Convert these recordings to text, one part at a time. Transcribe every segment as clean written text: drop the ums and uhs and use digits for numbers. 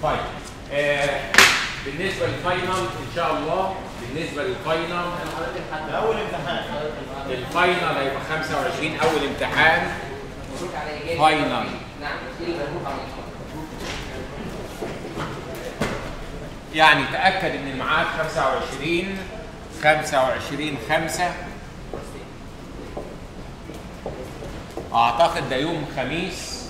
طيب بالنسبه للفاينل ان شاء الله، بالنسبه للفاينل اول امتحان الفاينل هيبقى 25 اول امتحان فاينل. نعم. يعني تاكد ان الميعاد 25/5 اعتقد ده يوم خميس.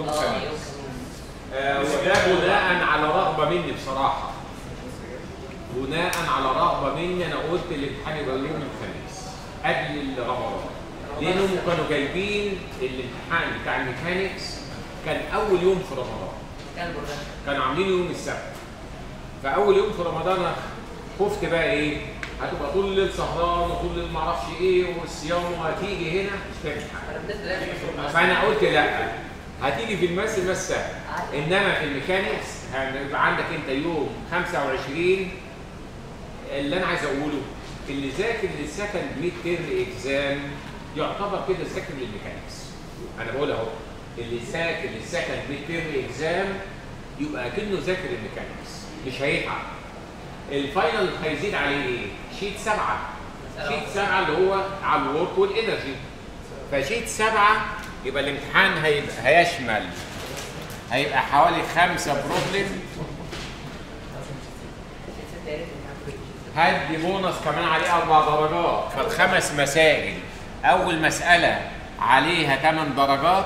وده بناء على رغبه مني بصراحه، بناء على رغبه مني انا قلت الامتحان يبقى يوم الخميس قبل رمضان، لانهم كانوا جايبين الامتحان بتاع الميكانيكس كان اول يوم في رمضان، كانوا عاملين يوم السبت. فاول يوم في رمضان أنا خفت بقى ايه، هتبقى طول الليل سهران وطول الليل معرفش ايه والصيام، وهتيجي هنا مش فاهم حاجه. فانا قلت لا، هتيجي في الماس سهل، انما في الميكانيكس هيبقى عندك انت يوم 25. اللي انا عايز اقوله اللي ذاكر للسكند ميد تيرم اكزام يعتبر كده ذاكر للميكانيكس. انا بقول اهو، اللي ذاكر للسكند ميد تيرم اكزام يبقى اكنه ذاكر الميكانيكس، مش هيتعب. الفاينل هيزيد عليه ايه؟ شيت 7. شيت 7 اللي هو على الورك والانرجي. فشيت 7 يبقى الامتحان هيشمل هيبقى حوالي 5 بروبلم. هدي بونص كمان عليه 4 درجات، فالخمس مسائل اول مسألة عليها 8 درجات،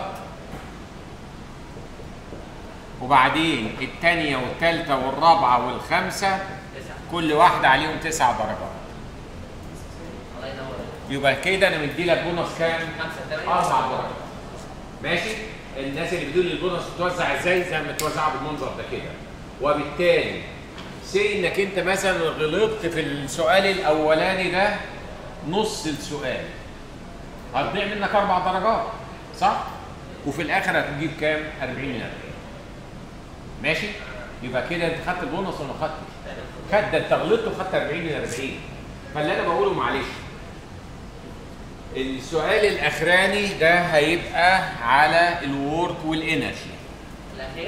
وبعدين الثانية والثالثة والرابعة والخامسة كل واحدة عليهم 9 درجات. يبقى كده انا مدي لك بونص كام؟ 4 درجات. ماشي؟ الناس اللي بتقول البونص بتوزع ازاي؟ زي ما متوزعه بالمنظر ده كده. وبالتالي سي انك انت مثلا غلطت في السؤال الاولاني ده نص السؤال، هتضيع منك 4 درجات، صح؟ وفي الاخر هتجيب كام؟ 40 من 40. ماشي؟ يبقى كده انت خدت البونص ولا ما خدتش؟ خدت، ده انت غلطت وخدت 40 من 40. فاللي انا بقوله معلش، السؤال الاخراني ده هيبقى على الورك والانرجي. الاخير؟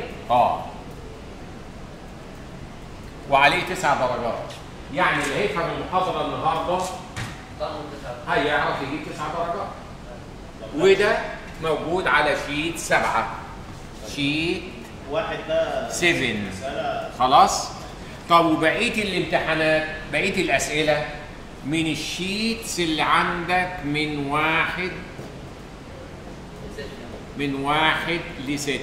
وعليه 9 درجات. يعني اللي هيفهم المحاضره النهارده هيعرف يجيب 9 درجات. وده موجود على شيت 7. شيت واحد ده 7. خلاص؟ طب وبقيه الامتحانات، بقيه الاسئله من الشيتس اللي عندك من 1 ل6.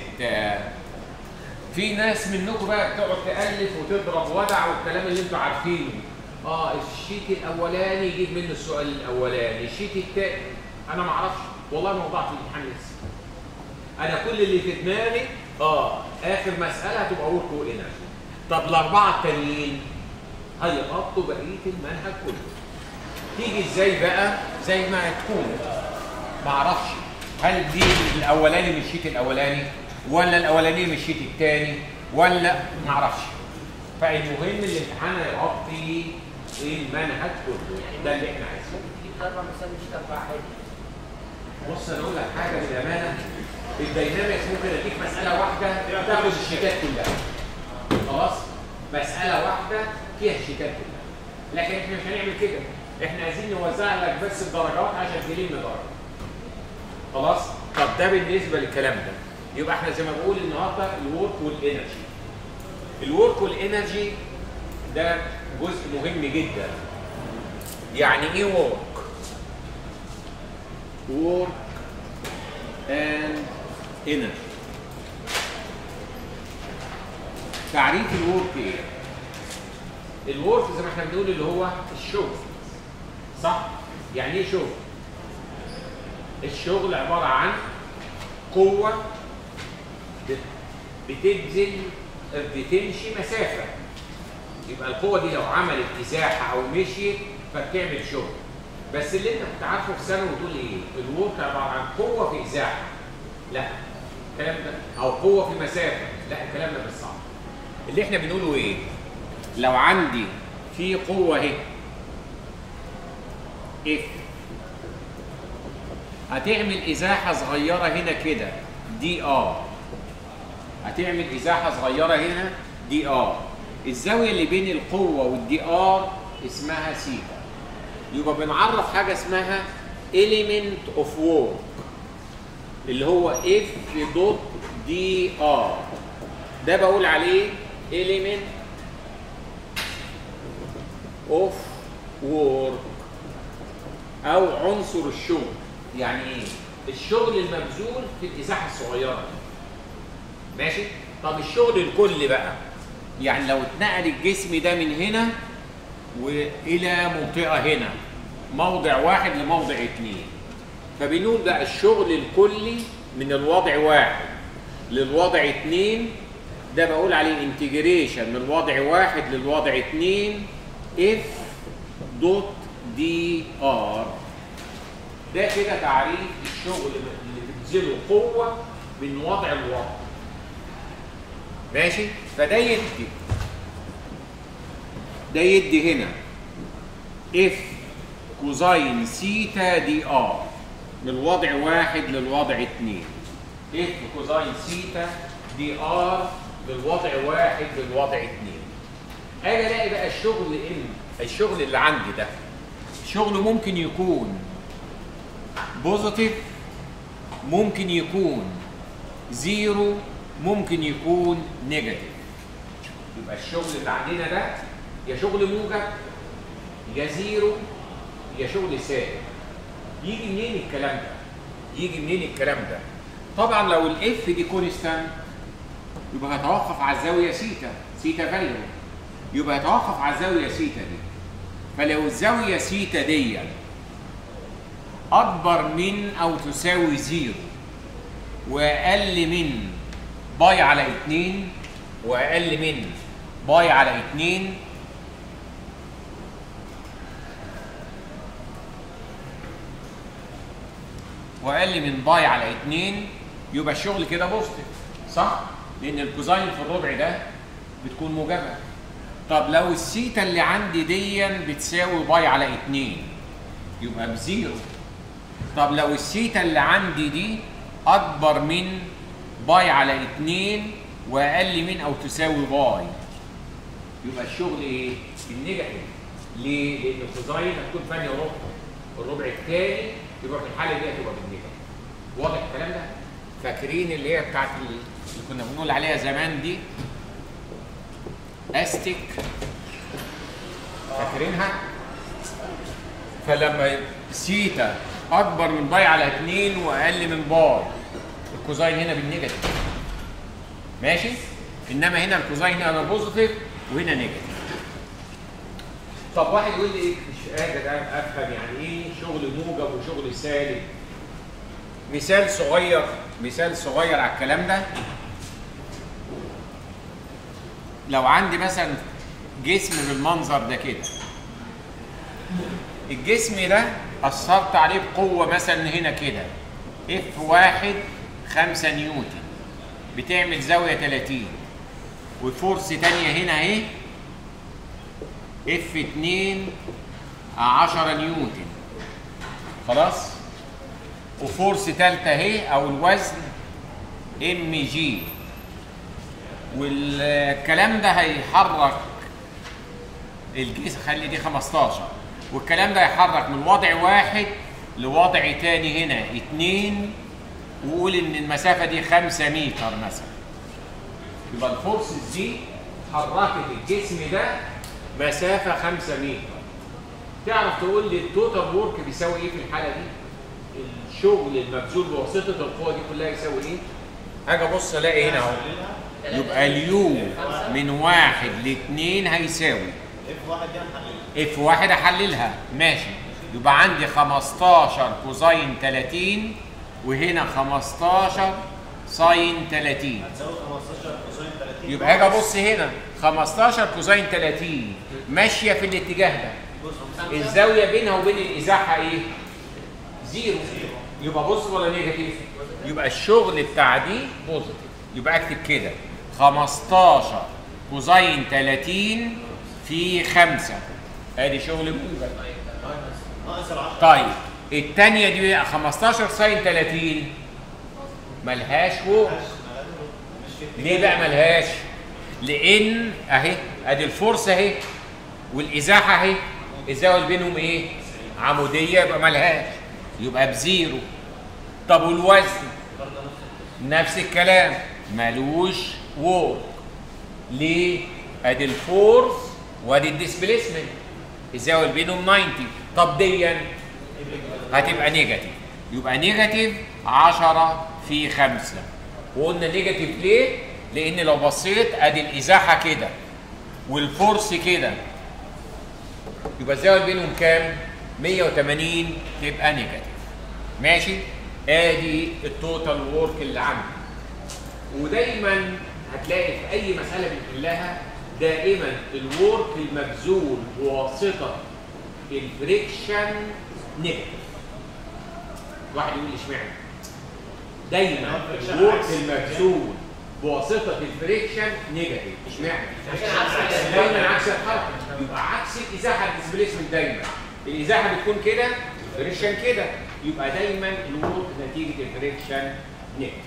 في ناس منكم بقى بتقعد تألف وتضرب ودع والكلام اللي انتوا عارفينه. الشيت الاولاني يجيب منه السؤال الاولاني، الشيت الثاني انا ما اعرفش والله، ما وضعت الامتحان لسه. انا كل اللي في دماغي اخر مساله هتبقى ورك وانرجي. طب الاربعه التانيين هيغطوا بقيه المنهج كله. تيجي ازاي بقى؟ زي ما تكون ما اعرفش هل دي الاولاني من الشيت الاولاني ولا الاولاني من الشيت الثاني ولا ما اعرفش. فالمهم الامتحان هيغطي المنهج كله، ده اللي احنا عايزينه. اربع مسائل مش 4 عادي. بص انا اقول لك حاجه بالامانه، الداينامكس ممكن اديك مساله واحده تاخد الشيتات كلها. خلاص؟ مساله واحده فيها الشيتات كلها. لكن احنا مش هنعمل كده، احنا عايزين نوزع لك بس الدرجات عشان تلم درجه. خلاص؟ طب ده بالنسبه للكلام ده. يبقى احنا زي ما بقول النهارده الورك والانرجي. الورك والانرجي ده جزء مهم جدا. يعني ايه ورك؟ work and energy. تعريف الورك ايه؟ الورك زي ما احنا بنقول اللي هو الشغل، صح؟ يعني ايه شغل؟ الشغل عباره عن قوه بتمشي مسافه. يبقى القوه دي لو عملت ازاحه او مشيت فبتعمل شغل. بس اللي انت كنت عارفه في ثانوي وتقول ايه؟ الورك عباره عن قوه في ازاحه. لا الكلام ده، او قوه في مسافه. لا الكلام ده مش صح. اللي احنا بنقوله ايه؟ لو عندي في قوه اهي اف هتعمل ازاحه صغيره هنا كده دي هتعمل ازاحه صغيره هنا دي ار. الزاويه اللي بين القوه والدي ار اسمها سيتا. يبقى بنعرف حاجه اسمها element of work اللي هو اف دوت دي ار. ده بقول عليه element of work او عنصر الشغل. يعني ايه؟ الشغل المبذول في المساحه الصغيره دي. ماشي؟ طب الشغل الكلي بقى، يعني لو اتنقل الجسم ده من هنا والى منطقه هنا، موضع واحد لموضع اتنين، فبنقول بقى الشغل الكلي من الوضع واحد للوضع اتنين، ده بقول عليه انتجريشن من الوضع واحد للوضع اتنين اف دوت دي ار. ده كده تعريف الشغل اللي بتبذله قوه من وضع لوضع. ماشي؟ فده يدي هنا اف كوزين سيتا دي ار من وضع واحد للوضع اتنين. اف كوزين سيتا دي ار من وضع واحد للوضع اتنين. اجي الاقي بقى الشغل اللي عندي ده شغل ممكن يكون بوزيتيف، ممكن يكون زيرو، ممكن يكون نيجاتيف. يبقى الشغل اللي عندنا ده يا شغل موجب يا زيرو يا شغل سالب. يجي منين الكلام ده؟ طبعا لو الاف دي كونستانت يبقى هتوقف على الزاويه سيتا فاليو، يبقى هتوقف على الزاويه سيتا دي. فلو الزاويه سيتا دي اكبر من او تساوي زيرو واقل من باي على 2 واقل من باي على 2 واقل من باي على 2 يبقى الشغل كده بوزيتيف، صح؟ لان الكوزاين في الربع ده بتكون موجبه. طب لو السيتا اللي عندي دي بتساوي باي على 2 يبقى بزيرو. طب لو السيتا اللي عندي دي اكبر من باي على 2 واقل من او تساوي باي يبقى الشغل ايه؟ النيجاتيف. ليه؟ لان الكوزاين هتكون ثانيه ربع، الربع الثاني يبقى في الحاله دي هتبقى بالنيجاتيف. واضح الكلام ده؟ فاكرين اللي هي بتاعت اللي كنا بنقول عليها زمان دي استيك؟ فاكرينها؟ فلما سيتا اكبر من باي على 2 واقل من باي الكوزاين هنا بالنيجاتيف. ماشي؟ انما هنا الكوزاين هنا بوزيتيف وهنا نيجاتيف. طب واحد يقول لي ايه؟ مش قادر افهم يعني ايه شغل موجب وشغل سالب. مثال صغير على الكلام ده. لو عندي مثلا جسم بالمنظر ده كده، الجسم ده اثرت عليه بقوه مثلا هنا كده اف 1 5 نيوتن بتعمل زاويه 30، وفورس ثانيه هنا اهي اف 2 10 نيوتن، خلاص؟ وفورس ثالثه اهي او الوزن ام جي، والكلام ده هيحرك الجسم. خلي دي 15، والكلام ده هيحرك من وضع واحد لوضع تاني هنا 2، وقول ان المسافه دي 5 متر مثلا. يبقى الفورسز دي حركت الجسم ده مسافه 5 متر. تعرف تقول لي التوتال وورك بيساوي ايه في الحاله دي؟ الشغل المبذول بواسطه القوه دي كلها يساوي ايه؟ اجي ابص الاقي هنا اهو، يبقى اليو من 1 ل 2 هيساوي اف 1 احللها. ماشي، يبقى عندي 15 كوزين 30 وهنا 15 ساين 30. هتساوي 15 كوزين 30. يبقى اجي ابص هنا 15 كوزين 30 ماشيه في الاتجاه ده، الزاويه بينها وبين الازاحه ايه؟ زيرو. يبقى بص ولا نيجاتيف؟ يبقى الشغل بتاع دي بوزيتيف. يبقى اكتب كده 15 كوزين 30 في 5 ادي شغل موجب. طيب الثانيه دي بقى 15 ساين 30 ملهاش وورك. ليه بقى ملهاش؟ لان اهي ادي الفورس اهي والازاحه اهي، الزاويه اللي بينهم ايه؟ عموديه، يبقى مالهاش، يبقى بزيرو. طب والوزن نفس الكلام، مالوش وورك. ليه؟ ادي الفورس وادي الديسبيسمنت، الزاويه اللي بينهم 90. طب ديا هتبقى نيجاتيف، يبقى نيجاتيف 10 في 5. وقلنا نيجاتيف ليه؟ لان لو بصيت ادي الازاحه كده والفورس كده، يبقى الزاويه اللي بينهم كام؟ 180، تبقى نيجاتيف. ماشي؟ ادي التوتال وورك اللي عندي. ودايما هتلاقي في اي مساله بنحلها دائما الورك المبذول بواسطه الفريكشن نيجاتيف. واحد يقول لي اشمعنى؟ دايما الورك المبذول بواسطه الفريكشن نيجاتيف، اشمعنى؟ دايما عكس الحركه، يبقى عكس الازاحه الديسبيسمنت. دايما الازاحه بتكون كده، الفريكشن كده، يبقى دايما الورك نتيجه الفريكشن نيجاتيف.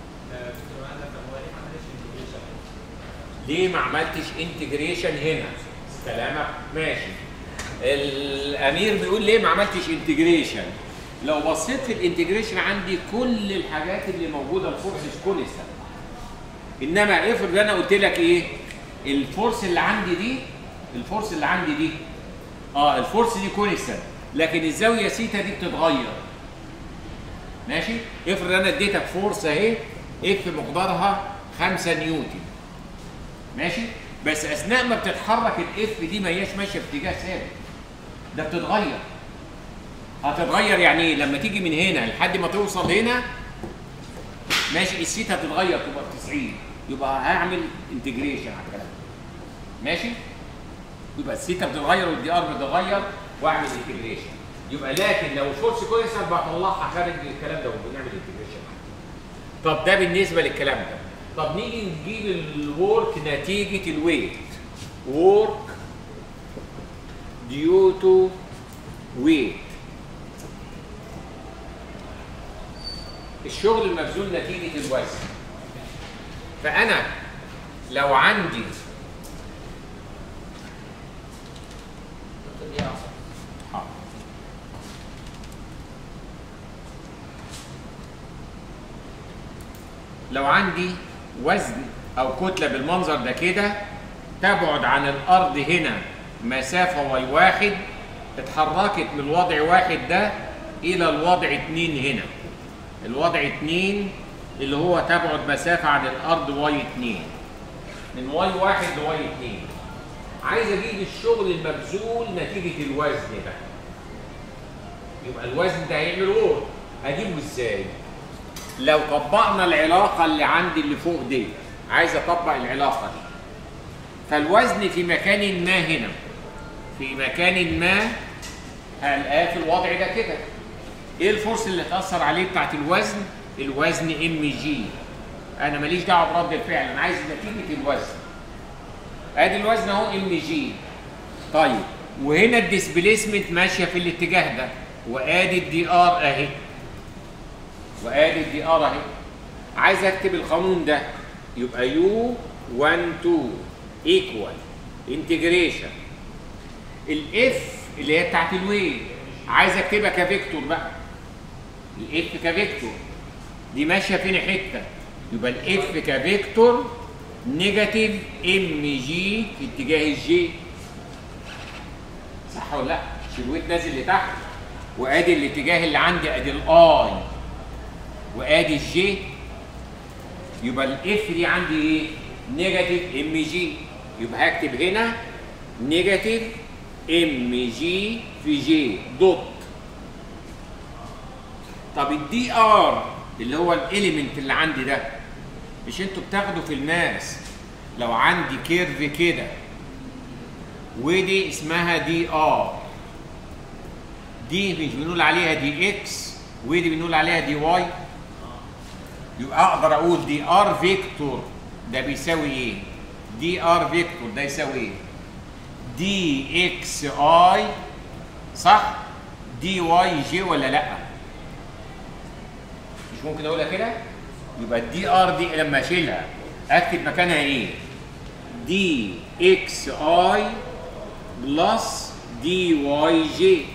ليه ما عملتش انتجريشن هنا؟ كلامك ماشي. الامير بيقول ليه ما عملتش انتجريشن؟ لو بصيت في الانتجريشن عندي كل الحاجات اللي موجوده الفورسز كونستانت. انما افرض انا قلت لك ايه؟ الفورس اللي عندي دي، الفورس اللي عندي دي الفورس دي كونستانت، لكن الزاويه سيتا دي بتتغير. ماشي؟ افرض انا اديتك فورس اهي اف مقدارها 5 نيوتن. ماشي؟ بس اثناء ما بتتحرك الاف دي ما هياش ماشيه في اتجاه ثابت، ده بتتغير. هتتغير يعني ايه؟ لما تيجي من هنا لحد ما توصل هنا، ماشي، السيت هتتغير تبقى ب 90، يبقى هعمل انتجريشن على الكلام ده. ماشي؟ يبقى السيتا بتتغير والدي ار بتتغير واعمل انتجريشن. يبقى لكن لو الفورس كويسه بطلعها خارج الكلام ده وبنعمل انتجريشن. طب ده بالنسبه للكلام ده. طب نيجي نجيب الورك نتيجه الويت. وورك ديو تو ويت. الشغل المبذول نتيجه الوزن. فانا لو عندي وزن او كتله بالمنظر ده كده، تبعد عن الارض هنا مسافه واي واحد، اتحركت من الوضع واحد ده الى الوضع 2 هنا. الوضع 2 اللي هو تبعد مسافه عن الارض واي 2، من واي واحد لواي 2. عايز اجيب الشغل المبذول نتيجه الوزن ده. يبقى الوزن ده هيعمل وورك. اجيبه ازاي؟ لو طبقنا العلاقه اللي عندي اللي فوق دي، عايز اطبق العلاقه دي. فالوزن في مكان ما هنا، في مكان ما هنلاقيه في الوضع ده كده. ايه الفورس اللي تاثر عليه بتاعت الوزن؟ الوزن ام جي. انا ماليش دعوه برد الفعل، انا عايز نتيجه الوزن. ادي الوزن اهو ام جي. طيب وهنا الديسبيسمنت ماشيه في الاتجاه ده، وادي الدي ار اهي، وادي الدي ار اهي. عايز اكتب القانون ده، يبقى يو 1 2 ايكوال انتجريشن الاف اللي هي بتاعت الويف، عايز اكتبها كفيكتور بقى. الاف كفيكتور دي ماشيه فين حته، يبقى الاف كفيكتور نيجاتيف ام جي في اتجاه الجي. صح ولا لا؟ الويت نازل لتحت، وادي الاتجاه اللي عندي، ادي الاي وادي الجي. يبقى الاف دي عندي ايه؟ نيجاتيف ام جي. يبقى هكتب هنا نيجاتيف ام جي في جي دوت. طب الدي ار اللي هو الاليمنت اللي عندي ده، مش انتوا بتاخدوا في الماس لو عندي كيرف كده ودي اسمها دي ار، دي مش بنقول عليها دي اكس ودي بنقول عليها دي واي، يبقى اقدر اقول دي ار فيكتور ده بيساوي ايه؟ دي ار فيكتور ده يساوي ايه؟ دي اكس اي، صح؟ دي واي جي ولا لا؟ مش ممكن اقولها كده؟ يبقى الدي ار دي لما اشيلها اكتب مكانها ايه؟ دي اكس اي بلس دي واي جي.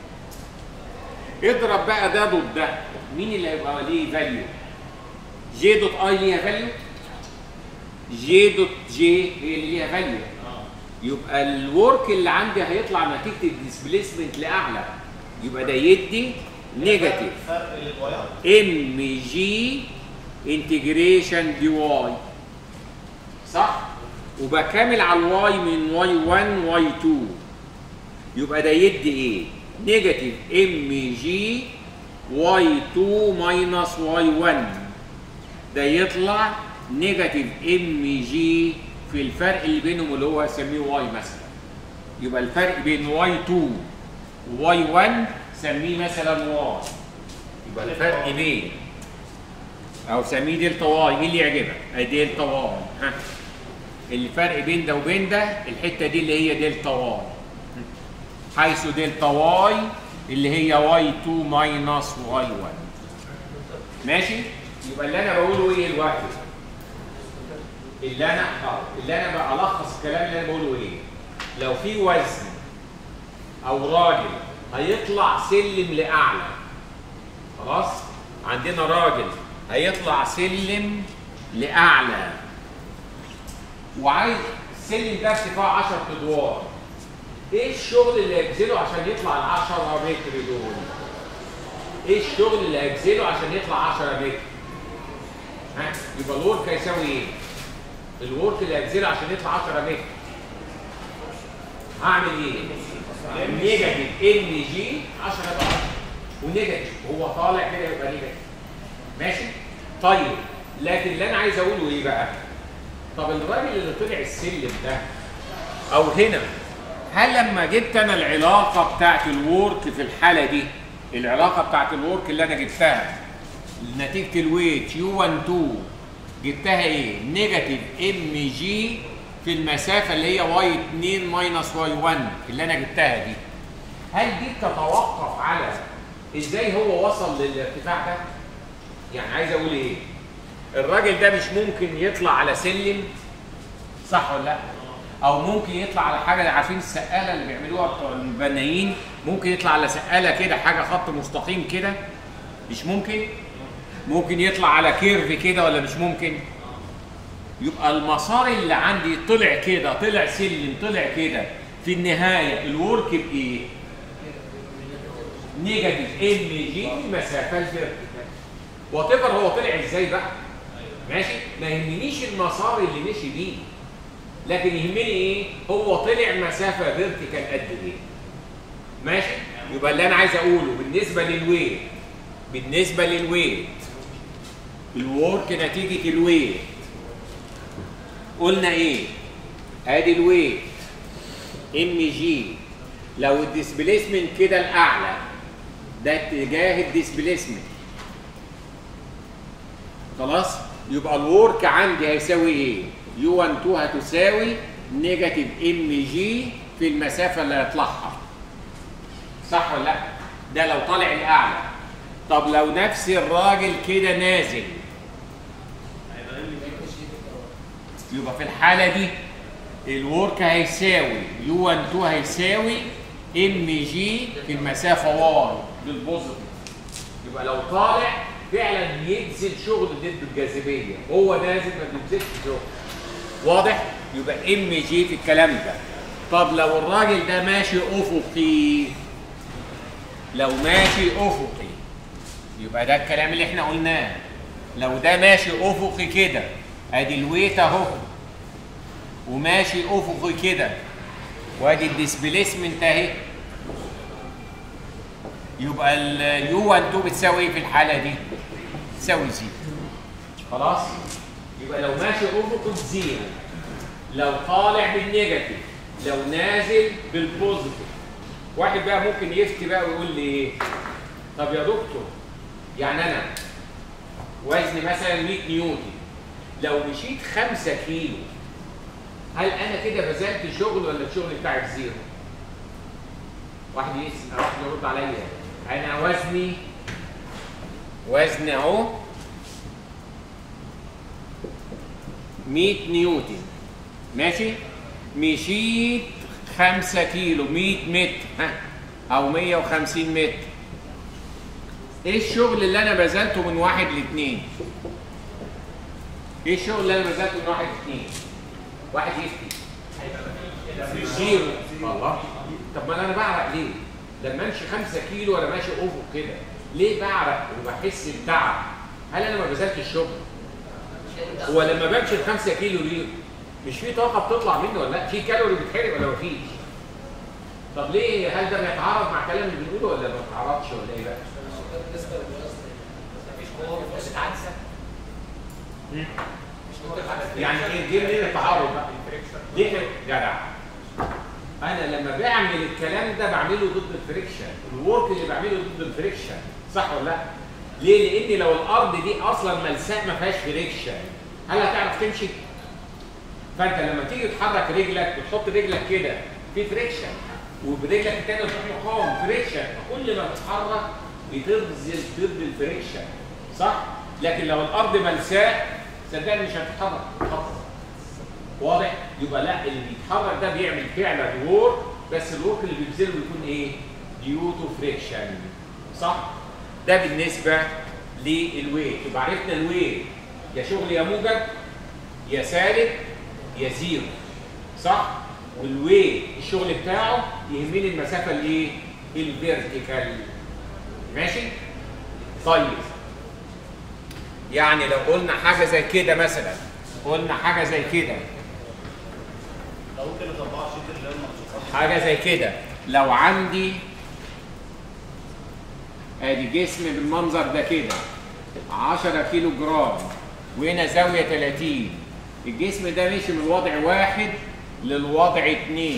اضرب بقى ده ضد ده، مين اللي هيبقى ليه فاليو؟ جي دوت اي ليها فاليو؟ جي دوت جي هي اللي ليها فاليو. يبقى الورك اللي عندي هيطلع نتيجه الديسبيسمنت لاعلى، يبقى ده يدي نيجاتيف فرق للوايات. ام جي انتجريشن دي واي، صح؟ وبكامل على الواي من واي 1 واي 2، يبقى ده يدي ايه؟ نيجاتيف ام جي واي 2 ماينس واي 1، ده يطلع نيجاتيف ام جي في الفرق اللي بينهم اللي هو هسميه واي مثلا. يبقى الفرق بين واي 2 وواي 1 سميه مثلا واي، يبقى الفرق بين او سميه دلتا واي، ايه اللي يعجبك؟ ادي دلتا واي. ها، الفرق بين ده وبين ده الحته دي اللي هي دلتا واي، حيث دلتا واي اللي هي واي 2 ماينس واي 1. ماشي؟ يبقى اللي انا بقوله ايه دلوقتي؟ اللي انا بقى الخص الكلام اللي انا بقوله ايه؟ لو في وزن او راجل هيطلع سلم لاعلى، خلاص؟ عندنا راجل هيطلع سلم لاعلى وعايز السلم ده ارتفاع 10 ادوار، ايه الشغل اللي هيبذله عشان يطلع ال 10 متر دول؟ ايه الشغل اللي هيبذله عشان يطلع 10 متر؟ ها؟ يبقى الورك هيساوي ايه؟ الورك اللي هيبذله عشان يطلع 10 متر هعمل ايه؟ نيجاتيف ام جي 10 ضعف، ونيجاتيف هو طالع كده يبقى نيجاتيف. ماشي؟ طيب لكن اللي انا عايز اقوله ايه بقى؟ طب الراجل اللي طلع السلم ده او هنا، هل لما جبت انا العلاقه بتاعت الورك في الحاله دي، العلاقه بتاعت الورك اللي انا جبتها نتيجه الويت يو 12 جبتها ايه؟ نيجاتيف ام جي في المسافه اللي هي واي 2 ماينس واي 1 اللي انا جبتها دي، هل دي تتوقف على ازاي هو وصل للارتفاع ده؟ يعني عايز اقول ايه؟ الراجل ده مش ممكن يطلع على سلم، صح ولا لا؟ او ممكن يطلع على حاجه، عارفين السقاله اللي بيعملوها بتوع البنايين، ممكن يطلع على سقاله كده حاجه خط مستقيم كده، مش ممكن؟ ممكن يطلع على كيرف كده ولا مش ممكن؟ يبقى المسار اللي عندي طلع كده، طلع سلم، طلع كده، في النهايه الورك بايه؟ نيجاتيف ام جي مسافه الفيرتيكال. وات ايفر هو طلع ازاي بقى؟ ماشي؟ ما يهمنيش المسار اللي مشي بيه، لكن يهمني ايه؟ هو طلع مسافه فيرتيكال قد ايه؟ ماشي؟ يبقى اللي انا عايز اقوله بالنسبه للويت الورك نتيجه الويت قلنا ايه؟ ادي الويت ام جي، لو الديسبيسمنت كده الاعلى ده اتجاه الديسبيسمنت، خلاص؟ يبقى الورك عندي هيساوي ايه؟ يو 12 هتساوي نيجاتيف ام جي في المسافه اللي هيطلعها، صح ولا لا؟ ده لو طالع الاعلى. طب لو نفس الراجل كده نازل، يبقى في الحاله دي الورك هيساوي يو 12 هيساوي ام جي في المسافه واي بالبوزيتيف. يبقى لو طالع فعلا يبذل شغل ضد الجاذبيه، هو نازل ما بيبذلش شغل، واضح؟ يبقى ام جي في الكلام ده. طب لو الراجل ده ماشي افقي، لو ماشي افقي يبقى ده الكلام اللي احنا قلناه، لو ده ماشي افقي كده ادي الويت اهو، وماشي افقي كده وادي الديسبيسمنت اهي، يبقى اليو 12 بتساوي ايه في الحاله دي؟ تساوي زيرو. خلاص؟ يبقى لو ماشي افقي بزيرو، لو طالع بالنيجاتيف، لو نازل بالبوزيتيف. واحد بقى ممكن يفتي بقى ويقول لي ايه؟ طب يا دكتور يعني انا وزني مثلا 100 نيوتن، لو مشيت 5 كيلو هل انا كده بذلت شغل ولا الشغل بتاعي بزيرو؟ واحد يرد عليا، انا وزني اهو 100 نيوتن، ماشي؟ مشيت 5 كيلو 100 متر ها او 150 متر. ايه الشغل اللي انا بذلته من 1 ل2؟ ايه الشغل اللي انا بذلته من 1 ل2؟ واحد يفتي زيرو. الله، طب ما انا بعرق ليه؟ لما امشي 5 كيلو وانا ماشي افق كده ليه بعرق وبحس بتعب؟ هل انا ما بذلتش الشغل؟ هو لما بمشي 5 كيلو ليه؟ مش في طاقه بتطلع منه ولا لا؟ في كالوري بتحرق ولا مفيش؟ طب ليه؟ هل ده بيتعارض مع الكلام اللي بنقوله ولا ما بيتعارضش ولا ايه بقى؟ بالنسبه للوزن مفيش قوه بتتعكسه. يعني ايه؟ جه منين التعارض بقى؟ ليه جدع؟ انا لما بعمل الكلام ده بعمله ضد الفريكشن، الورك اللي بعمله ضد الفريكشن، صح ولا لا؟ ليه؟ لان لو الارض دي اصلا ملساء ما فيهاش فريكشن، هل هتعرف تمشي؟ فانت لما تيجي تحرك رجلك وتحط رجلك كده في فريكشن، وبرجلك الثانيه تروح مقاوم فريكشن، فكل ما تتحرك بتبذل ضد الفريكشن، صح؟ لكن لو الارض ملساء صدقني مش هتتحرك، واضح؟ يبقى لا، اللي بيتحرك ده بيعمل فعلا وورك، بس الورك اللي بيبذله بيكون ايه؟ ديو تو فريكشن، صح؟ ده بالنسبه للويت. يبقى عرفنا الويت يا شغل يا موجب يا سالب يا زيرو، صح؟ والويت الشغل بتاعه يهمني المسافه الايه؟ الفيرتيكال. ماشي؟ طيب يعني لو قلنا حاجه زي كده مثلا، قلنا حاجه زي كده، لو ممكن نطبقها شيت اللي هو حاجه زي كده، لو عندي ادي جسم بالمنظر ده كده 10 كيلو جرام وهنا زاويه 30، الجسم ده مشي من وضع 1 للوضع 2،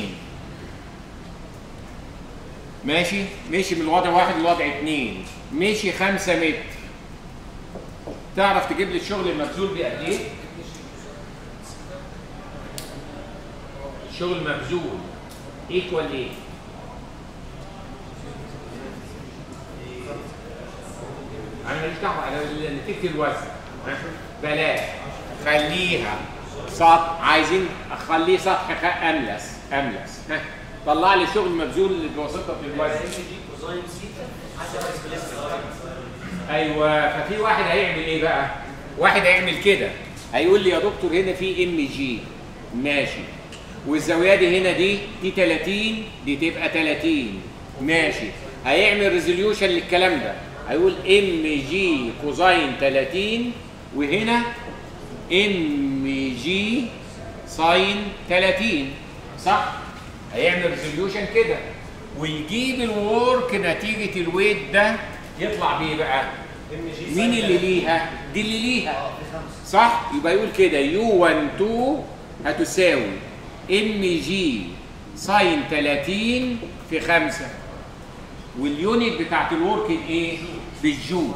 ماشي؟ مشي من الوضع 1 للوضع 2، مشي 5 متر. تعرف تجيب لي الشغل المبذول بقد ايه؟ الشغل المبذول ايكوال ايه؟ انا ماليش دعوه على نتيجه الوزن، بلاش، خليها سطح، عايزين اخليه سطح املس، ها طلع لي شغل مبذول بواسطه الوزن. ايوه، ففي واحد هيعمل ايه بقى؟ واحد هيعمل كده، هيقول لي يا دكتور هنا في ام جي، ماشي، والزاويه دي هنا دي 30، دي تبقى 30، ماشي، هيعمل ريزوليوشن للكلام ده، هيقول ام جي كوزاين 30 وهنا ام جي ساين 30، صح؟ هيعمل ريزوليوشن كده ويجيب الورك نتيجه الويت ده يطلع بيه بقى مين اللي ليها؟ دي اللي ليها، صح؟ يبقى يقول كده U12 هتساوي ام جي ساين 30 في 5، واليونت بتاعت الورك الايه؟ بالجول.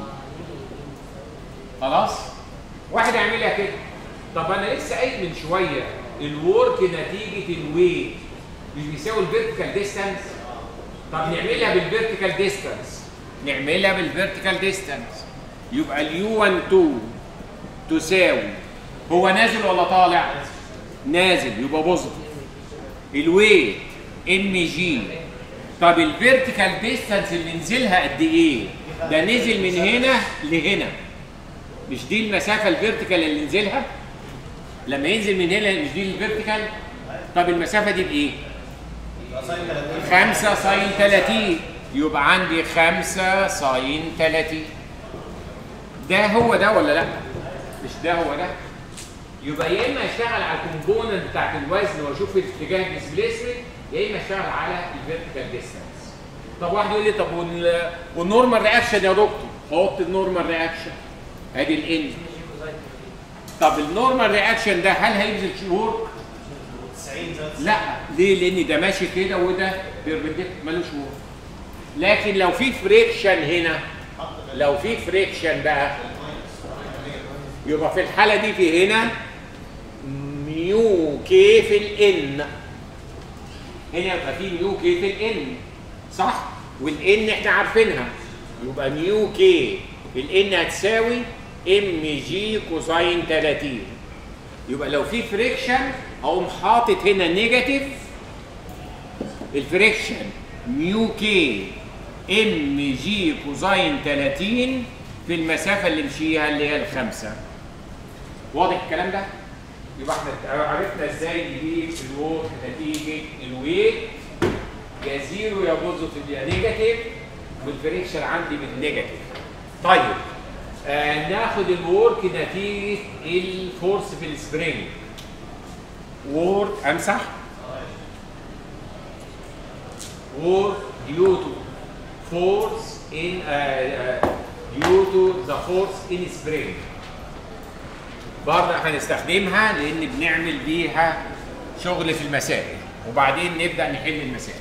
خلاص؟ واحد هيعملها كده. طب انا لسه قايل من شويه الورك نتيجه الويت مش بيساوي الفيرتيكال ديستانس؟ طب نعملها بالفيرتيكال ديستانس، نعملها بالفيرتيكال ديستانس، يبقى اليو12 تساوي، هو نازل ولا طالع؟ نازل، يبقى بوزيتيف. الويت ام جي، طب الفيرتيكال ديستانس اللي نزلها قد ايه؟ ده نزل من هنا لهنا، مش دي المسافه الفيرتيكال اللي نزلها؟ لما ينزل من هنا مش دي الفيرتيكال؟ طب المسافه دي بايه؟ 5 ساين 30، يبقى عندي 5 ساين 30. ده هو ده ولا لا؟ مش ده هو ده؟ يبقى يا اما اشتغل على الكومبوننت بتاعت الوزن واشوف اتجاه الديسبيسمنت، يا اما اشتغل على الفيرتيكال ديستانس. طب واحد يقول لي طب والنورمال رياكشن يا دكتور؟ حط النورمال رياكشن، ادي الان. طب النورمال رياكشن ده هل هيبذل وورك؟ لا، ليه؟ لان ده ماشي كده وده بيربنديكت مالوش وورك. لكن لو في فريكشن هنا، لو في فريكشن بقى، يبقى في الحاله دي في هنا ميو كي في الان، هنا يبقى في ميو كي في الان، صح؟ والان احنا عارفينها، يبقى ميو كي الان هتساوي ام جي كوساين 30. يبقى لو في فريكشن اقوم حاطط هنا نيجاتيف الفريكشن ميو كي ام جي كوزاين 30 في المسافه اللي مشيها اللي هي ال5. واضح الكلام ده؟ يبقى احنا عرفنا ازاي نجيب الورك نتيجه الويت يا زيرو يا بوزيتيف يا نيجاتيف، والفريكشن عندي بالنيجاتيف. طيب ناخد الورك نتيجه الفورس في السبرينج. وورك امسح work due to force in due to the force in spring. برضه هنستخدمها لان بنعمل بيها شغل في المسائل وبعدين نبدا نحل المسائل.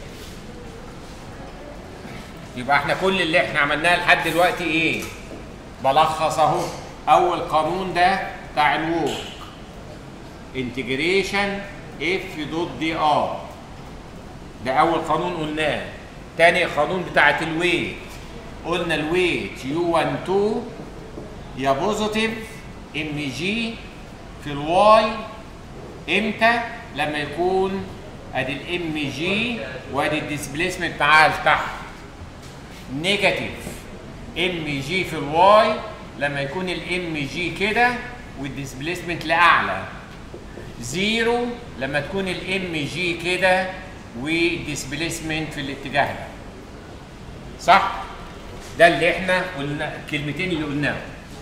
يبقى احنا كل اللي احنا عملناه لحد دلوقتي ايه؟ بلخص اهو. اول قانون ده بتاع الورك انتجريشن اف دوت دي ار، ده اول قانون قلناه. تاني قانون بتاعت الويت، قلنا الويت U12 يا بوزيتيف ام جي في الواي امتى؟ لما يكون ادي الام جي وادي الديسبليسمنت معاها لتحت. نيجاتيف ام جي في الواي لما يكون الام جي كده والديسبليسمنت لاعلى. زيرو لما تكون الام جي كده وديسبليسمنت في الاتجاه ده. صح؟ ده اللي احنا قلنا الكلمتين اللي قلناهم.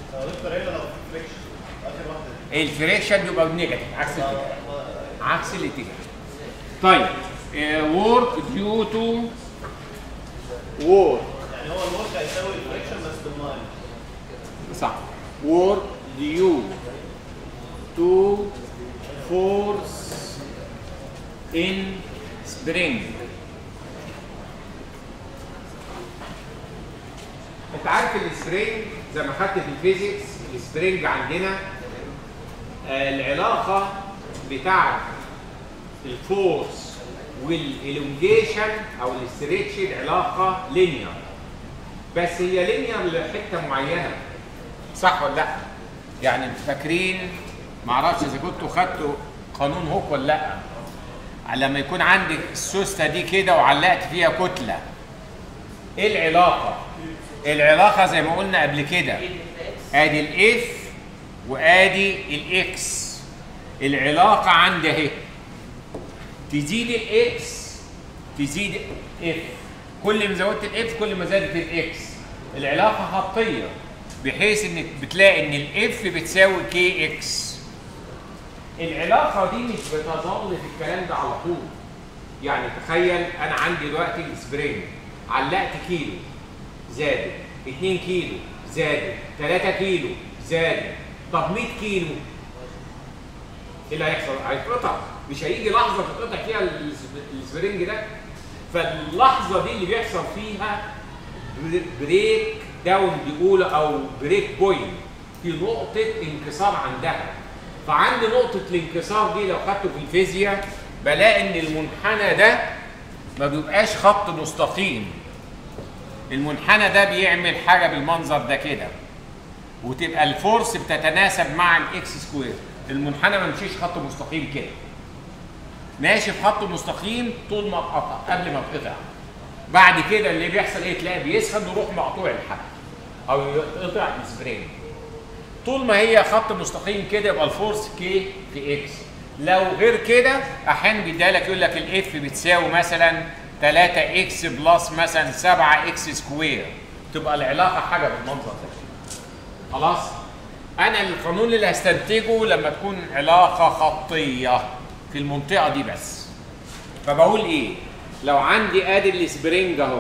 الفريكشن يبقى نيجاتيف عكس الاتجاه. عكس الاتجاه. طيب work due to work. يعني هو الورك هيساوي الفريكشن بس بالماينس. صح. work due to force in spring. انت عارف السبرينج زي ما خدت في الفيزيكس، السبرينج عندنا العلاقه بتاعت الفورس والالونجيشن او الاستريتش علاقه لينير، بس هي لينير لحته معينه. صح ولا لا؟ يعني انتوا فاكرين، معرفش اذا كنتوا خدتوا قانون هوك ولا لا، لما يكون عندك السوسته دي كده وعلقت فيها كتله، ايه العلاقه؟ العلاقه زي ما قلنا قبل كده، ادي الاف وادي الاكس. العلاقه عندي اهي، تزيد الاكس تزيد اف، كل ما زودت الاف كل ما زادت الاكس. العلاقه خطيه بحيث انك بتلاقي ان الاف بتساوي كي اكس. العلاقه دي مش بتظل في الكلام ده على طول. يعني تخيل انا عندي دلوقتي السبرينج، علقت كيلو زادت، 2 كيلو زادت، 3 كيلو زادت، طب 100 كيلو ايه اللي هيحصل؟ هيتقطع، مش هيجي لحظه تتقطع فيها السبرينج ده. فاللحظه دي اللي بيحصل فيها بريك داون بيقولوا او بريك بوينت، في نقطه انكسار عندها. فعند نقطه الانكسار دي لو خدته في الفيزياء بلاقي ان المنحنى ده ما بيبقاش خط مستقيم. المنحنى ده بيعمل حاجه بالمنظر ده كده، وتبقى الفورس بتتناسب مع الاكس سكوير. المنحنى ما مشيش خط مستقيم كده، ماشي في خط مستقيم طول ما اتقطع قبل ما اتقطع. بعد كده اللي بيحصل ايه؟ تلاقي بيسخن ويروح مقطوع الحبل او يتقطع السبرينج. طول ما هي خط مستقيم كده يبقى الفورس كي في اكس. لو غير كده احيانا بيديها لك يقول لك الاف بتساوي مثلا 3 اكس بلس مثلا 7 اكس سكوير، تبقى العلاقه حاجه بالمنظر ده. خلاص؟ انا القانون اللي هستنتجه لما تكون علاقه خطيه في المنطقه دي بس. فبقول ايه؟ لو عندي ادي السبرينج اهو،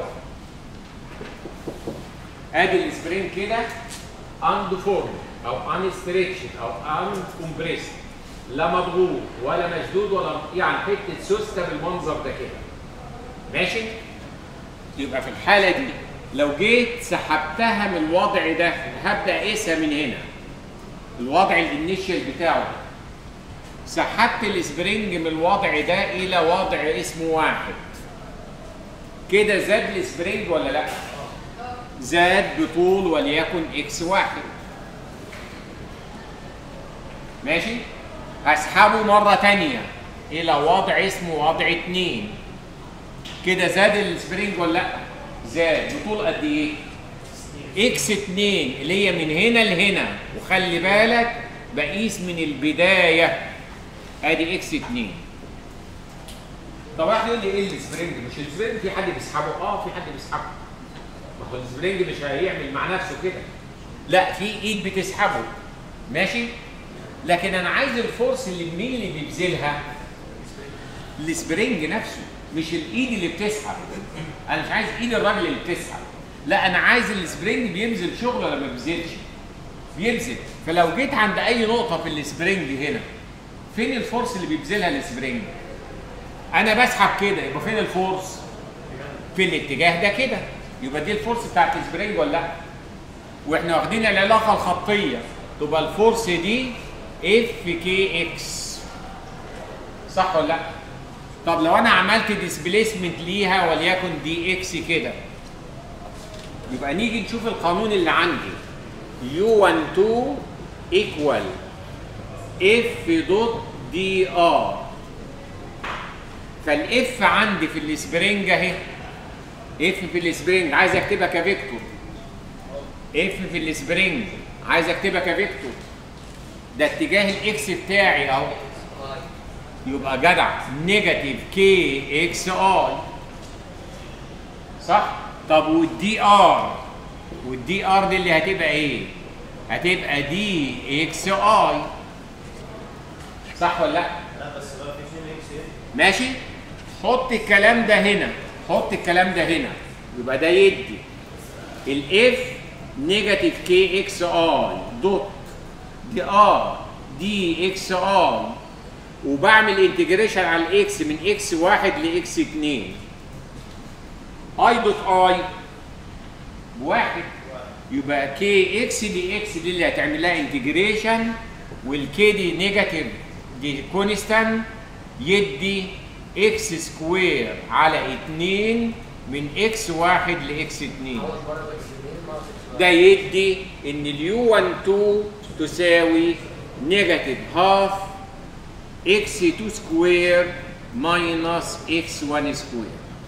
ادي السبرينج كده اند فورم او ان ستريتشد او ان كومبريسد، لا مضغوط ولا مشدود ولا يعني حته سوسته بالمنظر ده كده. ماشي؟ يبقى في الحاله دي لو جيت سحبتها من الوضع ده، هبدا اقيسها من هنا، الوضع الانيشال بتاعه، سحبت السبرينج من الوضع ده الى وضع اسمه 1 كده، زاد السبرينج ولا لا؟ زاد بطول وليكن اكس 1. ماشي؟ هسحبه مره ثانيه الى وضع اسمه وضع 2. كده زاد السبرينج ولا لا؟ زاد. بطول قد ايه؟ اكس 2 اللي هي من هنا لهنا، وخلي بالك بقيس من البدايه. ادي اكس 2. طب واحد يقول لي ايه السبرينج؟ مش السبرينج في حد بيسحبه؟ اه في حد بيسحبه. ما هو السبرينج مش هيعمل مع نفسه كده. لا، في ايد بتسحبه. ماشي؟ لكن انا عايز الفورس اللي مين اللي بيبذلها؟ السبرينج نفسه، مش الايد اللي بتسحب. انا مش عايز ايد الراجل اللي بتسحب. لا، انا عايز السبرينج بيبذل شغل ولا ما بيبذلش؟ بيبذل. فلو جيت عند اي نقطه في السبرينج هنا، فين الفورس اللي بيبذلها السبرينج؟ انا بسحب كده، يبقى فين الفورس؟ في الاتجاه ده كده. يبقى دي الفورس بتاعت السبرينج ولا لا؟ واحنا واخدين العلاقه الخطيه، تبقى الفورس دي اف كي اكس. صح ولا لا؟ طب لو انا عملت ديسبيسمنت ليها وليكن دي اكس كده، يبقى نيجي نشوف القانون اللي عندي. U12 equal F دوت دي ار. فالاف عندي في السبرينج اهي. اف في السبرينج عايز اكتبها كفيكتور. اف في السبرينج عايز اكتبها كفيكتور. ده اتجاه الاكس بتاعي اهو. يبقى جدع نيجاتيف كي اكس اي. صح؟ طب والدي ار؟ والدي ار دي اللي هتبقى ايه؟ هتبقى دي اكس اي. صح ولا لا؟ لا بس بقى في 2 اكس هنا. ماشي؟ حط الكلام ده هنا، حط الكلام ده هنا. يبقى ده يدي الاف نيجاتيف كي اكس اي دوت دي ار دي اكس اي، وبعمل انتجريشن على الاكس من اكس 1 لاكس 2. اي دوت اي بواحد، يبقى كي اكس دي اكس دي اللي هتعمل لها انتجريشن، والكي دي نيجاتيف دي كونستانت، يدي اكس سكوير على 2 من اكس 1 لاكس 2. ده يدي ان اليو 12 تساوي نيجاتيف هاف اكس 2 سكوير ماينس اكس 1 سكوير.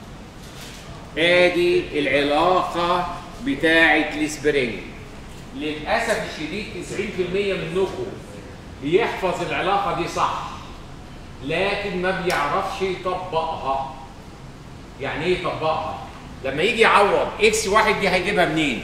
ادي العلاقه بتاعه السبرينج. للاسف الشديد 90% منكم بيحفظ العلاقه دي صح، لكن ما بيعرفش يطبقها. يعني ايه يطبقها؟ لما يجي يعوض اكس 1 دي هيجيبها منين؟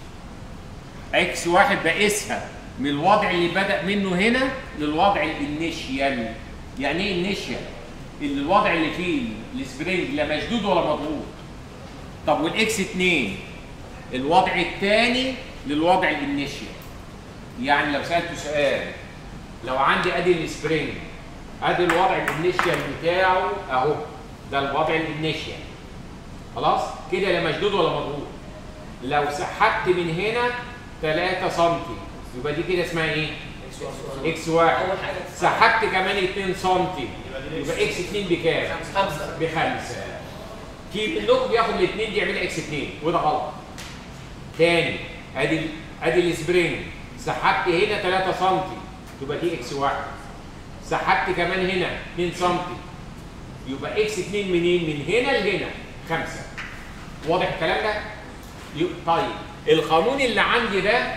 اكس 1 بقيسها من الوضع اللي بدأ منه هنا للوضع الانيشيال. يعني ايه انيشيال؟ اللي الوضع اللي فيه السبرينج لا مشدود ولا مضغوط. طب والاكس 2 الوضع الثاني للوضع الانيشيال. يعني لو سألته سؤال، لو عندي ادي السبرينج، ادي الوضع الانيشيال بتاعه اهو، ده الوضع الانيشيال. خلاص؟ كده لا مشدود ولا مضغوط. لو سحبت من هنا 3 سم يبقى دي كده اسمها ايه؟ اكس 1. سحبت كمان 2 سم يبقى اكس 2 بكام؟ 5. ب5. في منكم بياخد الاثنين دي يعملها اكس 2 وده غلط. تاني ادي السبرينج، سحبت هنا 3 سم يبقى دي اكس 1. سحبت كمان هنا 2 سم يبقى اكس 2 منين؟ من هنا لهنا 5. واضح الكلام ده؟ طيب القانون اللي عندي ده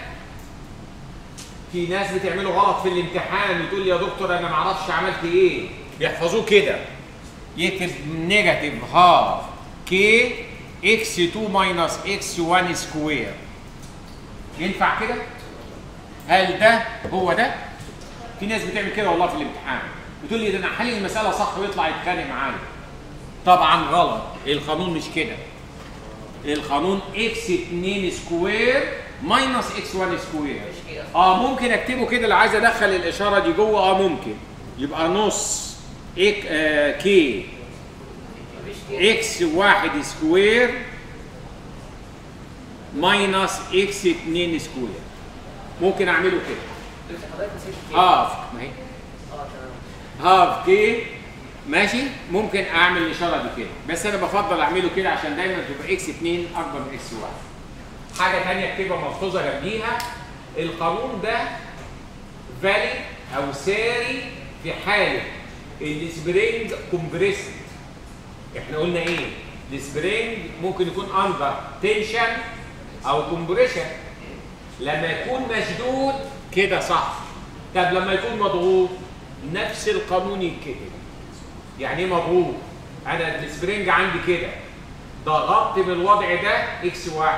في ناس بتعمله غلط في الامتحان، بتقول لي يا دكتور انا ما اعرفش عملت ايه. بيحفظوه كده، يكتب نيجاتيف هاف كي اكس 2 ماينس اكس 1 سكوير. ينفع كده؟ هل ده هو ده؟ في ناس بتعمل كده والله في الامتحان، بتقول لي ده انا حل المساله صح ويطلع يتخانق معايا. طبعا غلط، القانون مش كده. القانون اكس 2 سكوير ماينس اكس 1 سكوير. ممكن اكتبه كده لو عايز ادخل الاشاره دي جوه. ممكن يبقى نص كي اكس 1 سكوير ماينس اكس 2 سكوير. ممكن اعمله كده. هاف، ما هي هاف كي. ماشي؟ ممكن اعمل الاشاره دي كده، بس انا بفضل اعمله كده عشان دايما تبقى اكس 2 اكبر من اكس 1. حاجه ثانيه اكتبها ملحوظه جنبيها، القانون ده فاليد او ساري في حاله السبرينج كومبريسد. احنا قلنا ايه؟ السبرينج ممكن يكون اندر تنشن او كومبريشن. لما يكون مشدود كده صح. طب لما يكون مضغوط نفس القانون يتكتب. يعني ايه مضغوط؟ انا السبرينج عندي كده ضغطت بالوضع ده x1،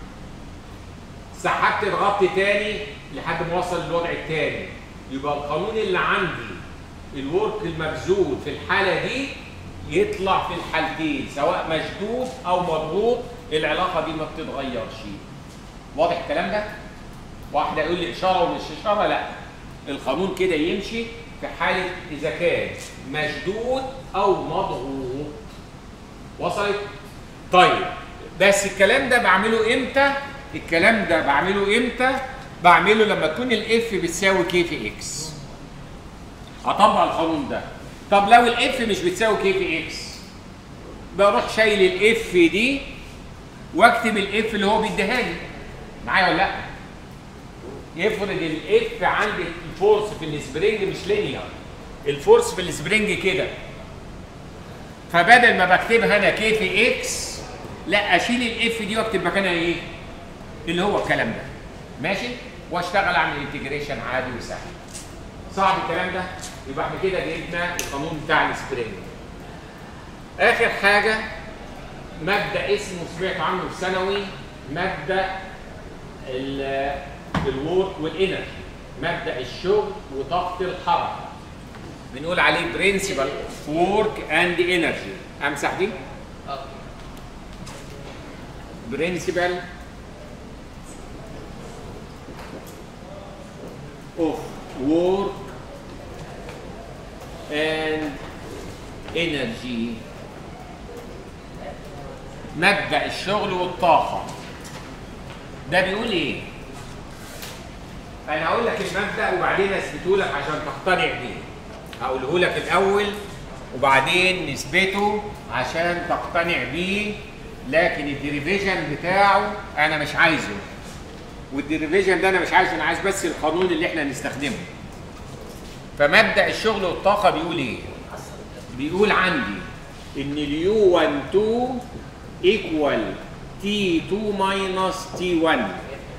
سحبت الضغط تاني لحد ما وصل للوضع التاني، يبقى القانون اللي عندي الورك المبذول في الحاله دي يطلع في الحالتين سواء مشدود او مضغوط، العلاقه دي ما بتتغيرش. واضح الكلام ده؟ واحد يقول لي اشاره ومش اشاره، لا، القانون كده يمشي في حاله اذا كان مشدود او مضغوط. وصلت؟ طيب بس الكلام ده بعمله امتى؟ الكلام ده بعمله امتى؟ بعمله لما تكون الاف بتساوي كي في اكس. هطبق القانون ده. طب لو الاف مش بتساوي كي في اكس، بروح شايل الاف دي واكتب الاف اللي هو بيديها لي. معايا ولا لا؟ يفرض الاف عندي الفورس في السبرينج مش لينير، الفورس في السبرينج كده، فبدل ما بكتبها انا كي في اكس، لا اشيل الاف دي واكتب مكانها ايه؟ اللي هو الكلام ده. ماشي؟ واشتغل اعمل انتجريشن عادي وسهل. صعب الكلام ده؟ يبقى احنا كده جبنا القانون بتاع السبرينج. اخر حاجه مبدا اسمه سمعت عنه في ثانوي، مبدا الورك والانرجي، مبدا الشغل وضغط الحركه. بنقول عليه برنسبل اوف وورك اند انرجي. امسح دي. برنسبل اوف وورك اند انرجي، مبدا الشغل والطاقه. ده بيقول ايه؟ انا هقول لك المبدا وبعدين اثبته لك عشان تقتنع بيه. هقوله لك الاول وبعدين نثبته عشان تقتنع بيه، لكن الديريفيشن بتاعه انا مش عايزه، والديريفيشن ده انا مش عايزه، انا عايز بس القانون اللي احنا هنستخدمه. فمبدا الشغل والطاقه بيقول ايه؟ بيقول عندي ان اليو 12 ايكوال تي 2 ماينس تي 1.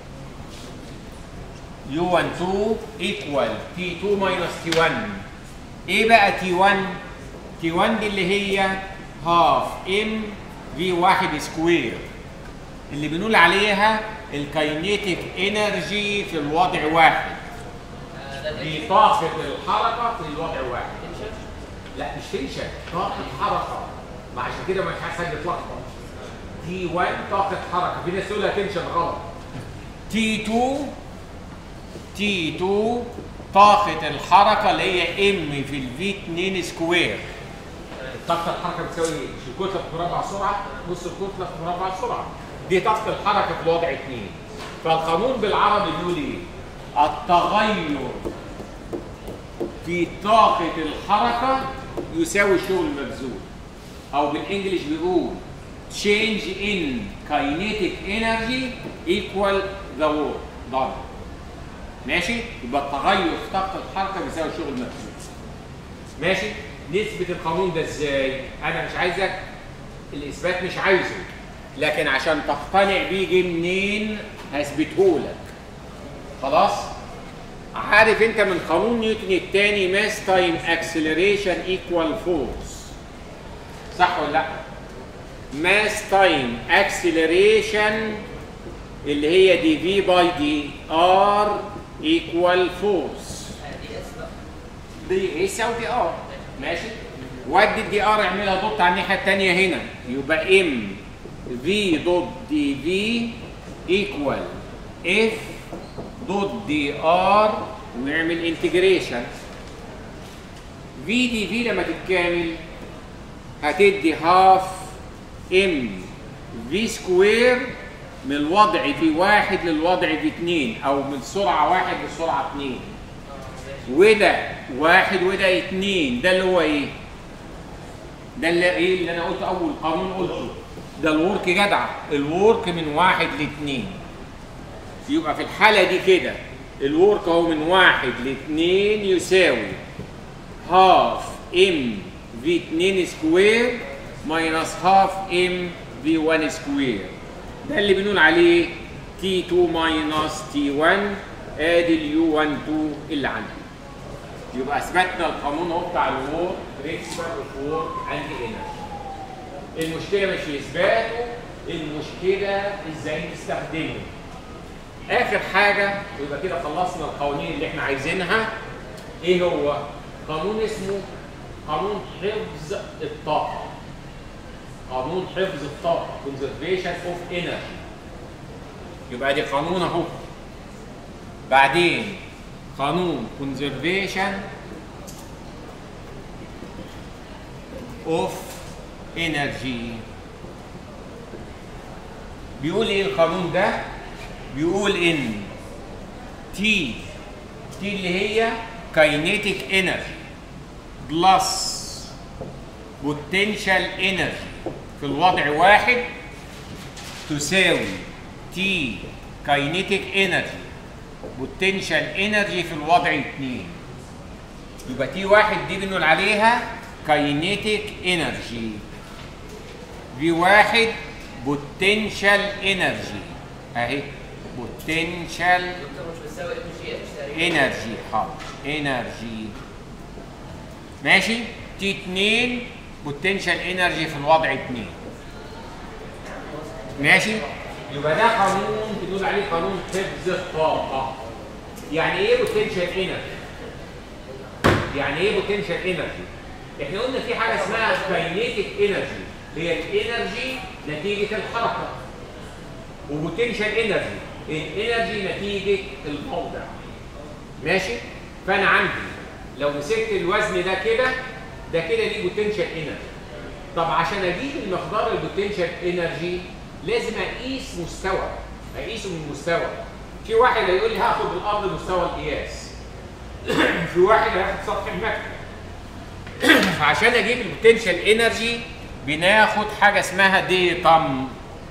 يو 12 ايكوال تي 2 ماينس تي 1. ايه بقى تي 1؟ تي 1 دي اللي هي هاف ام في 1 سكوير، اللي بنقول عليها الكاينيتيك انرجي في الوضع واحد. دي طاقة الحركة في الوضع واحد. لا مش تنشن، طاقة حركة. ما عشان كده ما ينفعش حد يتلخبط. تي 1 طاقة حركة، في ناس تقول لها تنشن غلط. تي 2 طاقة الحركة اللي هي ام في الفي 2 سكوير. طاقة الحركة بتساوي ايه؟ مش الكتلة في مربع السرعة؟ نص الكتلة في مربع السرعة. دي طاقة الحركة في الوضع 2. فالقانون بالعربي بيقول ايه؟ التغير في طاقة الحركة يساوي الشغل المبذول. أو بالإنجليش بيقول change in kinetic energy equal the work done. ماشي؟ يبقى التغير في طاقة الحركة بيساوي الشغل المبذول. ماشي؟ نثبت القانون ده ازاي؟ أنا مش عايزك الإثبات، مش عايزه، لكن عشان تقتنع بيه جه منين؟ هثبته لك. خلاص؟ عارف انت من قانون نيوتن الثاني ماس تايم اكسلريشن ايكوال فورس، صح ولا لا؟ ماس تايم اكسلريشن اللي هي دي في باي دي ار ايكوال فورس. دي اس او دي ار. ماشي؟ ودي الدي ار اعملها دوت على الناحيه الثانيه هنا، يبقى ام في دوت دي في ايكوال اف دوت دي ار، ونعمل انتجريشن. في دي في لما تتكامل هتدي هاف ام في سكوير من الوضع في 1 للوضع في 2، او من سرعه 1 لسرعه 2. وده 1 وده 2. ده اللي هو ايه؟ ده اللي ايه اللي انا قلت اول قانون قلته، ده الورك جدع، الورك من 1 ل2. يبقى في الحالة دي كده الورك اهو من 1 ل2 يساوي هاف ام في 2 سكوير ماينس هاف ام في 1 سكوير. ده اللي بنقول عليه تي 2 ماينس تي 1. ادي اليو 1 2 اللي عندي. يبقى اثبتنا القانون اهو بتاع الوور برنسبل اوف وور اند انرجي. المشكله مش في اثباته، المشكله ازاي نستخدمه. اخر حاجه يبقى كده خلصنا القوانين اللي احنا عايزينها. ايه هو؟ قانون اسمه قانون حفظ الطاقه. قانون حفظ الطاقه conservation of energy. يبقى دي قانون اهو. بعدين قانون conservation of energy. بيقول ايه القانون ده؟ بيقول ان تي اللي هي kinetic energy بلس potential energy في الوضع واحد تساوي تي kinetic energy potential energy في الوضع 2. يبقى تي واحد دي بنقول عليها kinetic energy، في واحد potential energy اهي potential energy. حاضر energy ماشي. تي 2 potential energy في الوضع 2 ماشي. يبقى ده قانون بنقول عليه قانون حفظ الطاقة. يعني ايه potential energy؟ يعني ايه potential energy؟ احنا قلنا في حاجة اسمها kinetic energy هي الانرجي نتيجة الحركة، وبوتنشال انرجي الانرجي نتيجة الموضع. ماشي؟ فأنا عندي لو مسكت الوزن ده كده ليه بوتنشال انرجي. طب عشان اجيب المقدار البوتنشال انرجي لازم اقيس مستوى، اقيسه من مستوى. في واحد هيقول لي هاخد الارض مستوى القياس. في واحد هياخد سطح المكنه. فعشان اجيب البوتنشال انرجي بناخد حاجه اسمها ديتم،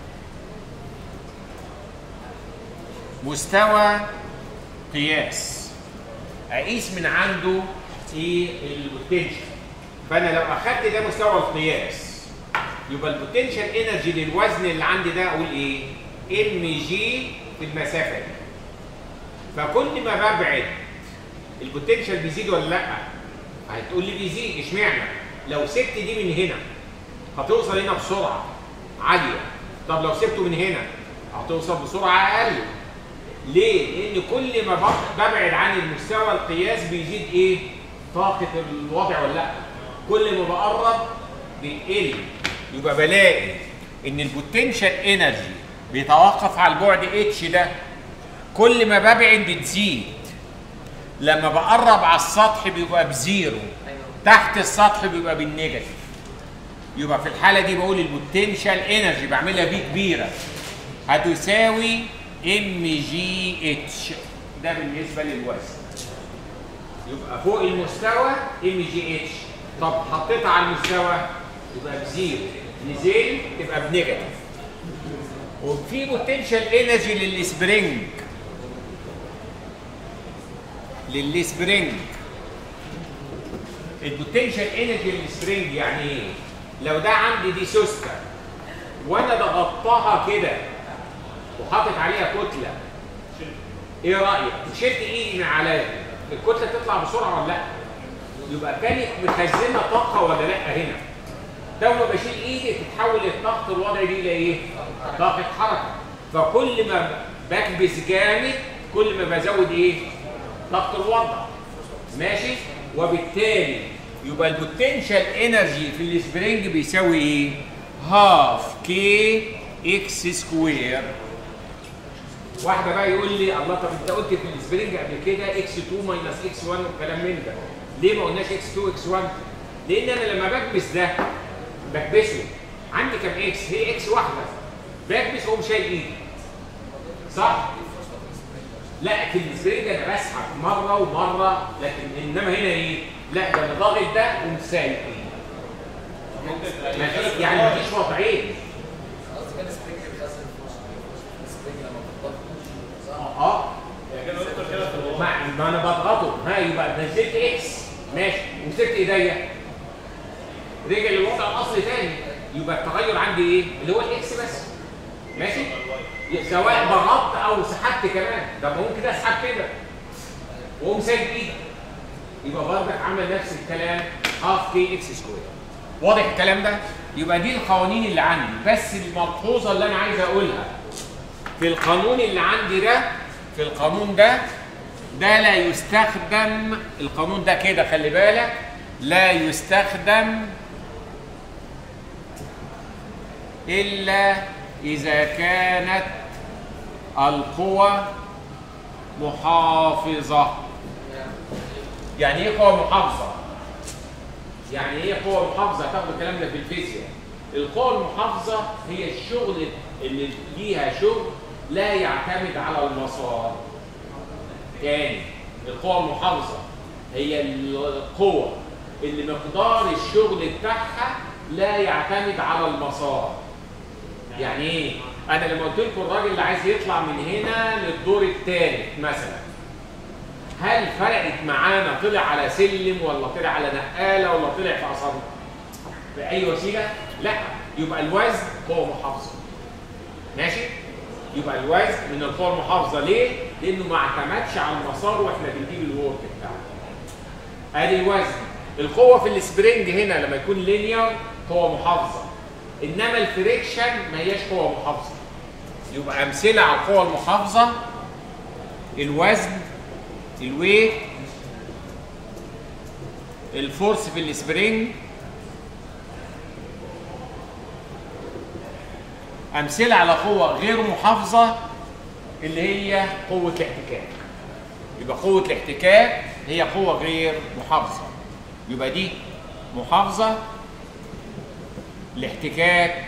مستوى قياس، اقيس من عنده ايه البوتنشال. فانا لو اخدت ده مستوى القياس يبقى البوتنشال انرجي للوزن اللي عندي ده اقول ايه؟ ام جي في المسافه دي. فكل ما ببعد البوتنشال بيزيد ولا لا؟ هتقول لي بيزيد. اشمعنى؟ لو سبت دي من هنا هتوصل هنا بسرعه عاليه. طب لو سبته من هنا هتوصل بسرعه اقل. ليه؟ لان كل ما ببعد عن المستوى القياس بيزيد ايه؟ طاقه الوضع ولا لا؟ كل ما بقرب بتقل. يبقى بلاقي ان البوتنشال انرجي بيتوقف على البعد اتش ده. كل ما ببعد بتزيد. لما بقرب على السطح بيبقى بزيرو، تحت السطح بيبقى بالنيجاتيف. يبقى في الحاله دي بقول البوتنشال انرجي بعملها بي كبيره هتساوي ام جي اتش. ده بالنسبه للوزن. يبقى فوق المستوى ام جي اتش. طب حطيتها على المستوى يبقى بزيرو، نزل تبقى بنيجاتيف. وفي بوتنشال انرجي للسبرينج. البوتنشال انرجي للسبرينج يعني ايه؟ لو ده عندي دي سوسته وانا ضغطتها كده وحاطط عليها كتله، ايه رايك؟ شلت ايدي من عليها الكتله تطلع بسرعه ولا لا؟ يبقى كانت مخزنه طاقه ولا لا هنا؟ ده لما بشيل ايدي تتحول الطاقه الوضعي دي الى ايه؟ طاقه حركه. فكل ما بكبس جامد كل ما بزود ايه؟ طاقه الوضع. ماشي؟ وبالتالي يبقى البوتنشال انرجي في السبرينج بيساوي ايه؟ هاف كي اكس سكوير. واحده بقى يقول لي الله طب انت قلت في السبرينج قبل كده اكس 2 ماينس اكس 1 والكلام من ده. ليه ما قلناش اكس 2 اكس 1؟ لان انا لما بكبس ده بكبسه عندي كام اكس؟ هي اكس واحده. بكبس واقوم شايل ايدي. صح؟ لا في السبرينج انا بسحب مره ومره، لكن انما هنا ايه؟ لا ده انا ضاغط ده وقوم سايب ايدي. يعني مفيش وضعين. ما انا بضغطه. ها يبقى نزلت اكس ماشي ومسكت ايديا رجع للوضع الاصلي تاني، يبقى التغير عندي ايه؟ اللي هو الاكس بس. ماشي؟ سواء ضغطت او سحبت كمان، ده ممكن كده اسحب كده واقوم سايب ايدي، يبقى برضك عمل نفس الكلام هاف كي اكس سكوير. واضح الكلام ده؟ يبقى دي القوانين اللي عندي، بس الملحوظه اللي انا عايز اقولها في القانون اللي عندي ده، في القانون ده لا يستخدم، القانون ده كده خلي بالك، لا يستخدم إلا إذا كانت القوى محافظة. يعني إيه قوى محافظة؟ يعني إيه قوى محافظة؟ هتاخدوا الكلام ده في الفيزياء. القوى المحافظة هي الشغل اللي ليها شغل لا يعتمد على المسار. تاني، القوى المحافظة هي القوة اللي مقدار الشغل بتاعها لا يعتمد على المسار. يعني ايه؟ انا لما قلت لكم الراجل اللي عايز يطلع من هنا للدور الثالث مثلا، هل فرقت معانا طلع على سلم ولا طلع على نقاله ولا طلع في اسانسير؟ باي وسيله؟ لا، يبقى الوزن قوه محافظه. ماشي؟ يبقى الوزن من القوى المحافظه. ليه؟ لانه ما اعتمدش على المسار واحنا بنجيب الورك بتاعه. ادي الوزن. القوه في السبرينج هنا لما يكون لينير قوه محافظه، انما الفريكشن ما هياش قوه محافظه. يبقى امثله على القوى المحافظه: الوزن، الويت، الفورس في السبرينج. امثله على قوه غير محافظه اللي هي قوه الاحتكاك. يبقى قوه الاحتكاك هي قوه غير محافظه. يبقى دي محافظه، الاحتكاك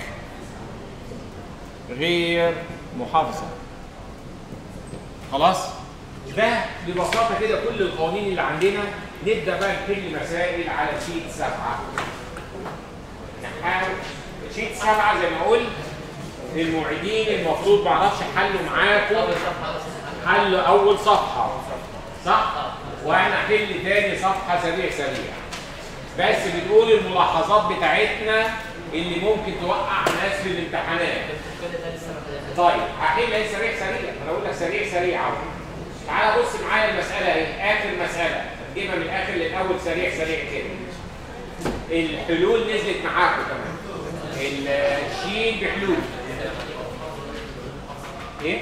غير محافظه. خلاص؟ ده ببساطه كده كل القوانين اللي عندنا. نبدا بقى نحل مسائل على شيت 7. نحاول شيت 7 زي ما قلت المعيدين المفروض ما اعرفش حلوا معاكم حل اول صفحه صح؟ وانا احل تاني صفحه سريع سريع. بس بنقول الملاحظات بتاعتنا اللي ممكن توقع ناس في الامتحانات. طيب هحل ايه سريع سريع؟ انا بقول لك سريع سريع اهو. تعالى بص معايا المساله اهي، اخر مساله هتجيبها من الاخر للاول سريع سريع كده. الحلول نزلت معاكم كمان. الشين بحلول. ايه؟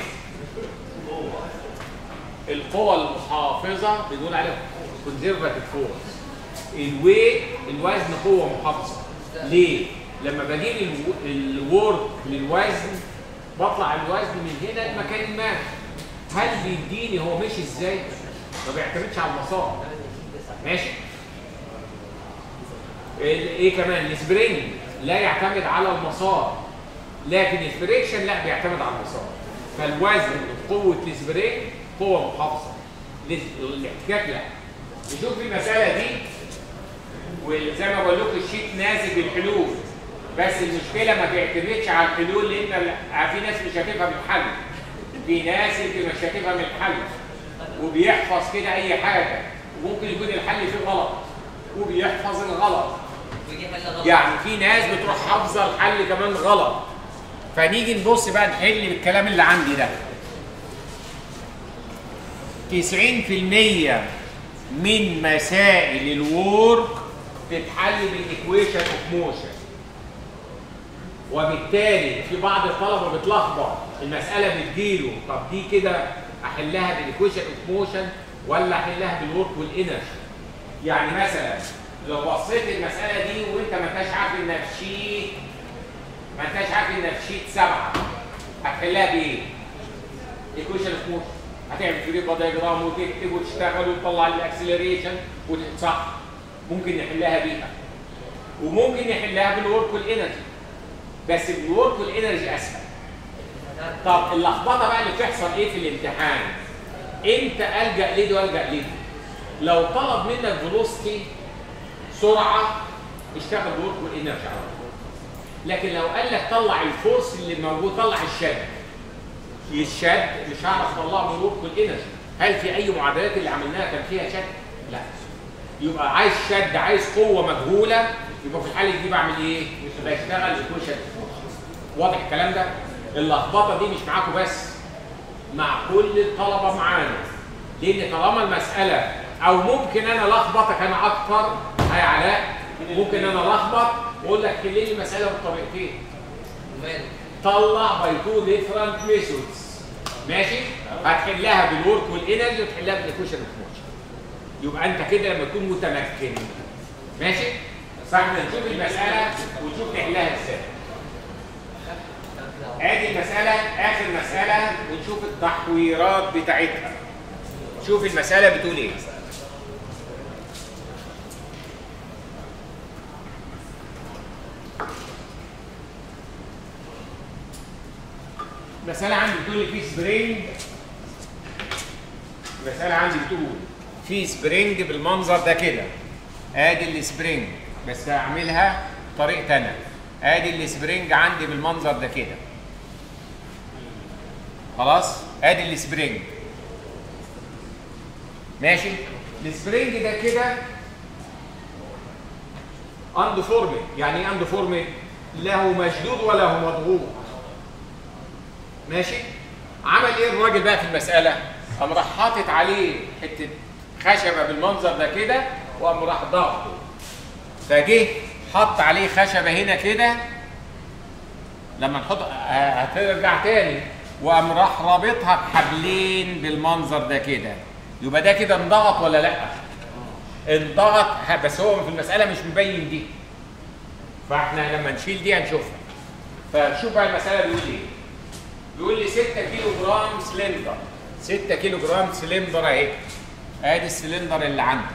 القوى المحافظه بنقول عليها كونزرفاتيف فورس. الويت الوزن قوه محافظه. ليه؟ لما بجيب الورك للوزن بطلع الوزن من هنا لمكان ما. هل بيديني هو ماشي ازاي؟ ما بيعتمدش على المسار. ماشي؟ ايه كمان؟ السبرينج لا يعتمد على المسار، لكن الفريكشن لا بيعتمد على المسار. فالوزن قوه السبرينج قوه محافظه، الاحتكاك لا. نشوف المساله دي، وزي ما بقول لكم الشيت نازل بالحلول، بس المشكله ما بيعتمدش على الحلول لان في ناس مش هتفهم الحل، في ناس اللي مش هتفهم الحل وبيحفظ كده اي حاجه، وممكن يكون الحل فيه غلط وبيحفظ الغلط. يعني في ناس بتروح حافظه الحل كمان غلط. فنيجي نبص بقى نحل بالكلام اللي عندي ده. 90% من مسائل الورك تتحل بالايكويشن اوف موشن. وبالتالي في بعض الطلبه بتلخبط، المساله بتجيله طب دي كده احلها بالايكويشن اوف موشن ولا احلها بالورك والانرجي؟ يعني مثلا لو بصيت المساله دي وانت ما انتش عارف انها في شيت، ما انتش عارف انها في شيت 7، هتحلها بايه؟ ايكويشن اوف موشن. هتعمل فريق دايجرام وتكتب وتشتغل وتطلع الاكسلريشن صح. ممكن نحلها بيها وممكن نحلها بالورك والانرجي، بس بالورك والانرجي اسهل. طب اللخبطه بقى اللي بتحصل ايه في الامتحان؟ امتى الجا ليه والجا ليه؟ لو طلب منك فيلوسيتي سرعه اشتغل بالورك والانرجي على طول. لكن لو قال لك طلع الفورس اللي موجود، طلع الشد مش هعرف اطلعه من الورك والانرجي. هل في اي معادلات اللي عملناها كان فيها شد؟ لا. يبقى عايز شد، عايز قوه مجهوله يبقى في الحاله دي بعمل ايه؟ بشتغل ايكويشن. واضح الكلام ده؟ اللخبطه دي مش معاكم بس، مع كل الطلبه معانا، لان طالما المساله او ممكن انا لخبطك انا اكتر يا علاء، ممكن انا لخبط واقول لك حل لي المساله بطريقتين. طلع باي تو ديفرنت ميثودز. ماشي؟ هتحلها بالورك والانرجي وتحلها بالايكويشن اوف موشن. يبقى انت كده لما تكون متمكن. ماشي؟ فاحنا نشوف المساله ونشوف نحلها ازاي. ادي المساله، اخر مساله، ونشوف التحويرات بتاعتها. شوف المساله بتقول ايه. المسألة عندي بتقول في سبرينج. المسألة عندي بتقول في سبرينج بالمنظر ده كده. ادي السبرينج، بس هعملها بطريقة تانية. ادي السبرينج عندي بالمنظر ده كده. خلاص؟ ادي السبرينج. ماشي؟ السبرينج ده كده اندفورمد. يعني ايه اندفورمد؟ لا هو مشدود ولا هو مضغوط. ماشي؟ عمل ايه الراجل بقى في المسألة؟ قام راح حاطط عليه حتة خشبة بالمنظر ده كده، وقام راح ضغطه. فجه حط عليه خشبة هنا كده، لما نحط هترجع تاني، وقام راح رابطها بحبلين بالمنظر ده كده. يبقى ده كده انضغط ولا لأ؟ انضغط، بس هو في المسألة مش مبين دي. فاحنا لما نشيل دي هنشوفها. فشوف بقى المسألة بيقول ايه؟ بيقول لي 6 كيلو جرام سلندر. 6 كيلو جرام سلندر اهي. ادي السلندر اللي عندي.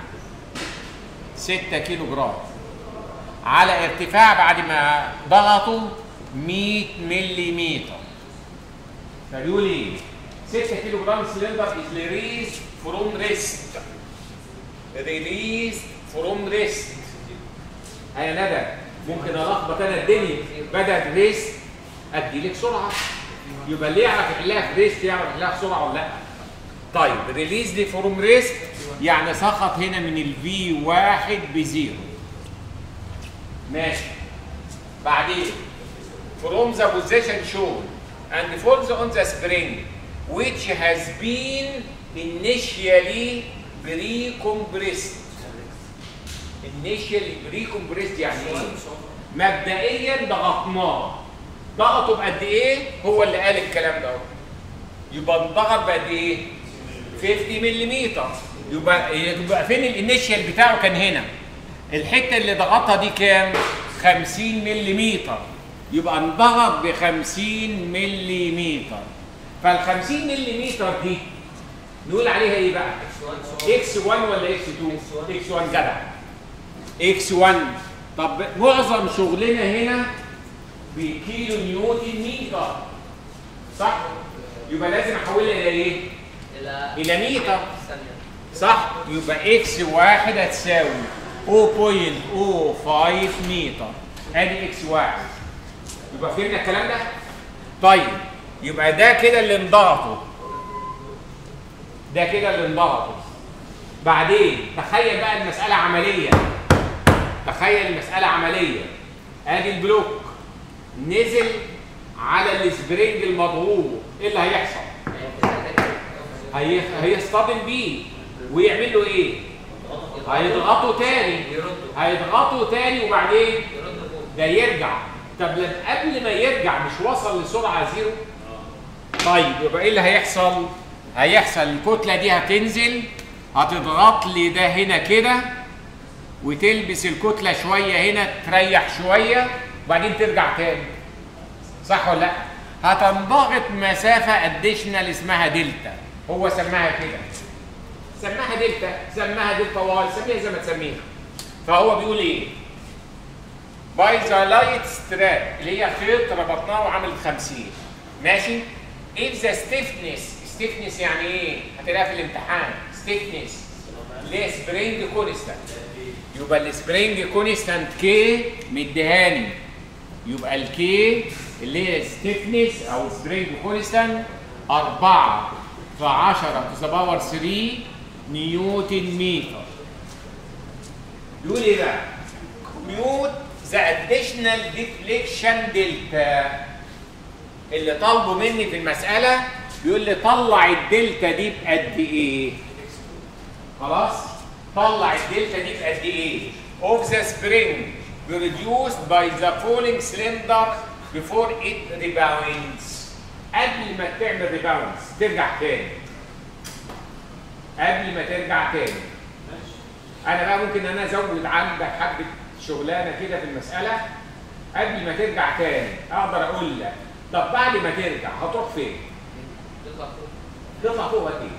6 كيلو جرام. على ارتفاع بعد ما ضغطوا 100 ملم. فبيقول ايه؟ 6 كيلو جرام سلندر is released from rest. released from rest. يا ندى ممكن الخبط انا الدنيا بدأت ريست ادي لك سرعه. يبقى اللي يعرف يحلها في ريست يعرف يحلها بسرعه ولا لا؟ طيب ريليز دي فروم ريست يعني سقط هنا من الفي 1 بزيرو. ماشي. بعدين from the position shown and falls on the spring which has been initially pre-compressed. initially pre-compressed يعني ايه؟ مبدئيا ضغطناه. ضغطه بقد ايه؟ هو اللي قال الكلام ده. يبقى انضغط بقد ايه؟ 50 ملم. يبقى فين الانيشال بتاعه؟ كان هنا. الحته اللي ضغطها دي كام؟ 50 ملم. يبقى انضغط ب 50 ملم. فال 50 ملم دي نقول عليها ايه بقى؟ اكس 1 ولا اكس 2؟ اكس 1 جدع. اكس 1. طب معظم شغلنا هنا بكيلو نيوتن متر. صح؟ يبقى لازم احولها الى ايه؟ الى متر. صح؟ يبقى اكس 1 هتساوي 0.05 متر. ادي اكس 1. يبقى فهمنا الكلام ده؟ طيب يبقى ده كده اللي انضغطه. ده كده اللي انضغطه. بعدين تخيل بقى المسألة عملية. تخيل المسألة عملية. ادي البلوك نزل على السبرينج المضغوط، ايه اللي هيحصل؟ هيصطدم بيه ويعمل له ايه؟ هيضغطه تاني وبعدين ده يرجع. طب قبل ما يرجع مش وصل لسرعه زيرو؟ طيب يبقى ايه اللي هيحصل؟ هيحصل الكتله دي هتنزل، هتضغط لي ده هنا كده، وتلبس الكتله شويه هنا، تريح شويه وبعدين ترجع تاني. صح ولا لا؟ هتنضغط مسافه اديشنال اسمها دلتا. هو سماها كده. سماها دلتا، سماها دلتا واي، سميها زي ما تسميها. فهو بيقول ايه؟ باي ذا لايت ستراب اللي هي خيط ربطناه وعمل 50. ماشي؟ if the stiffness يعني ايه؟ هتلاقيها في الامتحان. stiffness اللي هي سبرينج كونستانت. يبقى السبرينج كونستانت كي مديهاني. يبقى الكي اللي هي ستيفنس او سبرينج كونستانت 4 في 10 to the power 3 نيوتن متر. يقول ايه بقى؟ compute the additional deflection delta. اللي طالبه مني في المسألة بيقول لي طلع الدلتا دي بقد ايه؟ خلاص؟ طلع الدلتا دي بقد ايه؟ of the spring produced by the falling cylinder before it rebounds. قبل ما تعمل ريباوندز ترجع تاني. قبل ما ترجع تاني. انا بقى ممكن انا ازود عندك حبه شغلانه كده في المساله. قبل ما ترجع تاني اقدر اقول لك طب بعد ما ترجع هتروح فين؟ تطلع فوق قد ايه؟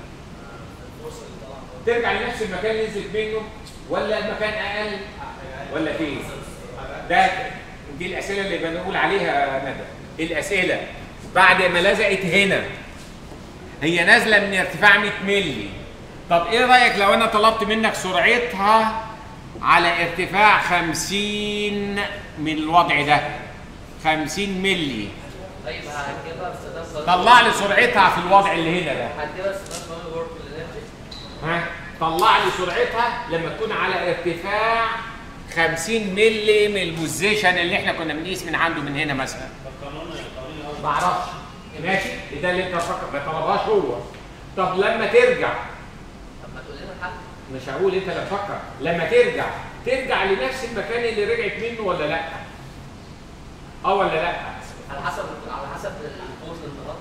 ترجع لنفس المكان اللي نزلت منه ولا المكان اقل ولا فين؟ دي الاسئله اللي بنقول عليها ندى. الاسئله بعد ما لزقت هنا هي نازله من ارتفاع 100 مللي. طب ايه رايك لو انا طلبت منك سرعتها على ارتفاع 50 من الوضع ده 50 مللي؟ طيب هتجيبها باستخدام طلع لي سرعتها في الوضع اللي هنا ده. هتجيبها باستخدام ورك انرجي. ها طلع لي سرعتها لما تكون على ارتفاع 50 مللي من البوزيشن اللي احنا كنا بنقيس من عنده من هنا مثلا. ما اعرفش. ماشي ده اللي انت فاكر ما طلبهاش هو. طب لما ترجع طب ما تقول لنا الحل. مش هقول انت اللي تفكر. لما ترجع لنفس المكان اللي رجعت منه ولا لا؟ ولا لا؟ على حسب القوه الانطلاق.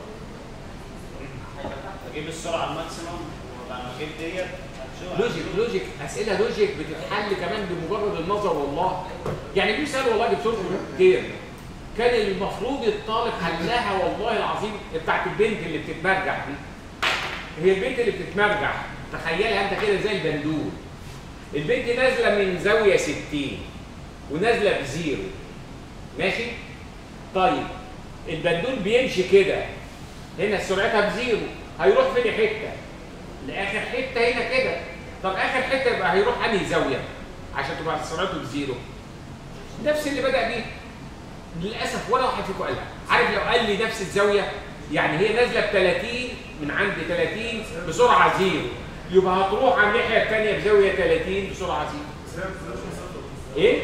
اجيب السرعه الماكسيمم ولما اجيب ديت لوجيك اسئله لوجيك بتتحل كمان بمجرد النظر والله. يعني في سؤال والله جبت لكم كتير كان المفروض الطالب حلها والله العظيم بتاعت البنت اللي بتتمرجح دي. هي البنت اللي بتتمرجح تخيلها انت كده زي البندول. البنت نازله من زاويه 60 ونازله بزيرو. ماشي؟ طيب البندول بيمشي كده هنا سرعتها بزيرو هيروح فين حته؟ لاخر حته هنا كده. طب اخر حته يبقى هيروح انهي زاويه؟ عشان تبقى سرعته بزيرو. نفس اللي بدأ بيه. للاسف ولا واحد فيكم قالها. عارف لو قال لي نفس الزاويه يعني هي نازله ب 30 من عند 30 بسرعه زيرو يبقى هتروح على الناحيه الثانيه بزاويه 30 بسرعه زيرو. ايه؟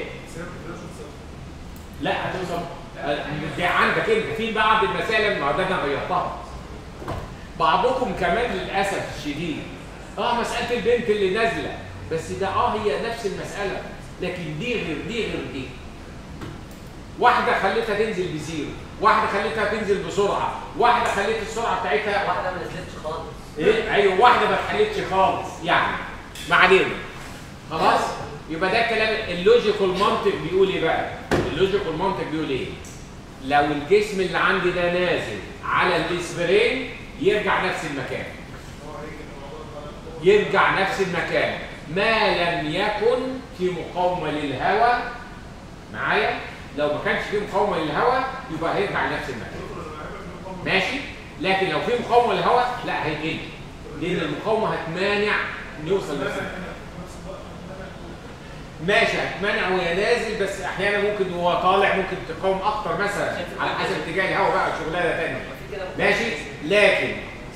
لا هتوصل دي عندك انت في بعض المسائل ما ده انا غيرتها. بعضكم كمان للاسف الشديد مساله البنت اللي نازله بس ده هي نفس المساله لكن دي غير دي. واحده خليتها تنزل بزيرو، واحده خليتها تنزل بسرعه، واحده خليت السرعه بتاعتها واحده ما نزلتش خالص. ايه؟ ايوه واحده ما اتحلتش خالص يعني. ما علينا. خلاص؟ يبقى ده الكلام اللوجيكال منطق بيقول ايه بقى؟ اللوجيكال منطق بيقول ايه؟ لو الجسم اللي عندي ده نازل على السبرين يرجع نفس المكان. يرجع نفس المكان ما لم يكن في مقاومه للهواء. معايا؟ لو ما كانش في مقاومه للهواء يبقى هيرجع نفس المكان. ماشي؟ لكن لو في مقاومه للهواء لا هيقل. لان المقاومه هتمانع نوصل نفس المكان. ماشي هتمانع وهي نازل بس احيانا ممكن وهو طالع ممكن تقاوم اكتر مثلا على حسب اتجاه الهواء بقى شغلانه ثانيه. ماشي؟ لكن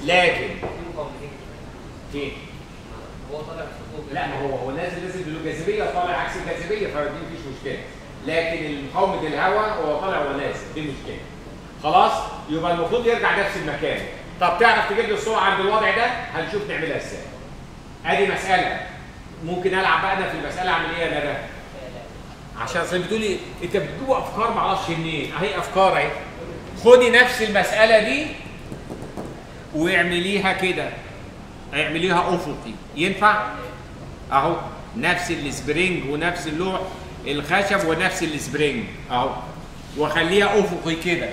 فين؟ هو طالع لا ما هو نازل بالجاذبيه طالع عكس الجاذبيه فدي مفيش مشكله. لكن مقاومه الهواء هو طالع ونازل دي مشكله. خلاص؟ يبقى المفروض يرجع نفس المكان. طب تعرف تجيب لي السرعه عند الوضع ده؟ هنشوف نعملها ازاي. ادي مساله. ممكن العب بقى انا في المساله اعمل ايه يا ندى؟ عشان اصل بتقولي انت بتجيبوا افكار معرفش منين. اهي افكار اهي. خدي نفس المساله دي واعمليها كده. اعمليها افقي. ينفع؟ اهو نفس السبرينج ونفس اللوح الخشب ونفس السبرينج اهو وخليها افقي كده.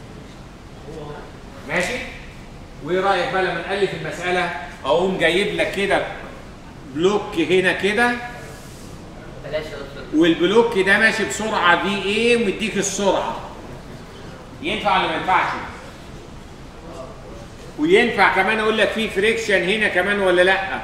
ماشي؟ وايه رايك بقى لما نالف المساله اقوم جايب لك كده بلوك هنا كده والبلوك ده ماشي بسرعه في ايه ومديك السرعه. ينفع ولا ما ينفعش؟ وينفع كمان اقول لك في فريكشن هنا كمان ولا لا؟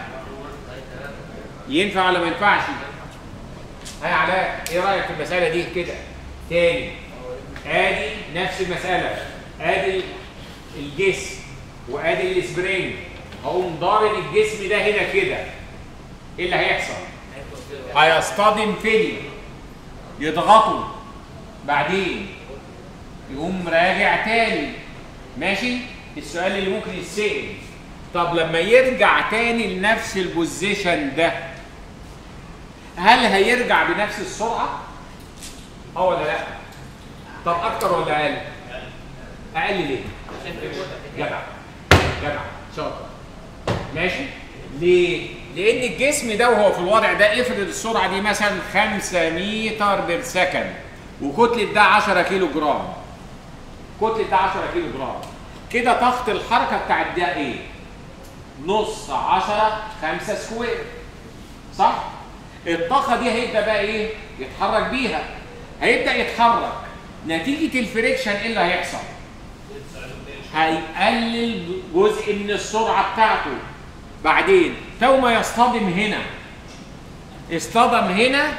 ينفع ولا ما ينفعش؟ هاي علاء ايه رايك في المساله دي كده؟ تاني ادي نفس المساله ادي الجسم وادي السبرينج هقوم ضارب الجسم ده هنا كده. ايه اللي هيحصل؟ هيصطدم فين؟ يضغطوا بعدين يقوم راجع تاني. ماشي؟ السؤال اللي ممكن يتسأل، طب لما يرجع تاني لنفس البوزيشن ده هل هيرجع بنفس السرعة؟ ولا لا؟ طب أكتر ولا أقل؟ أقل ليه؟ جدع جدع شاطر. ماشي؟ ليه؟ لأن الجسم ده وهو في الوضع ده افرض السرعة دي مثلا 5 متر بير سكند وكتلة ده 10 كيلو جرام. كتلة ده 10 كيلو جرام. كده طاقة الحركة بتاعت ده إيه؟ نص 10 5 سكوير. صح؟ الطاقة دي هيبدأ بقى إيه؟ يتحرك بيها. هيبدأ يتحرك. نتيجة الفريكشن إيه اللي هيحصل؟ هيقلل جزء من السرعة بتاعته. بعدين تو ما يصطدم هنا، اصطدم هنا،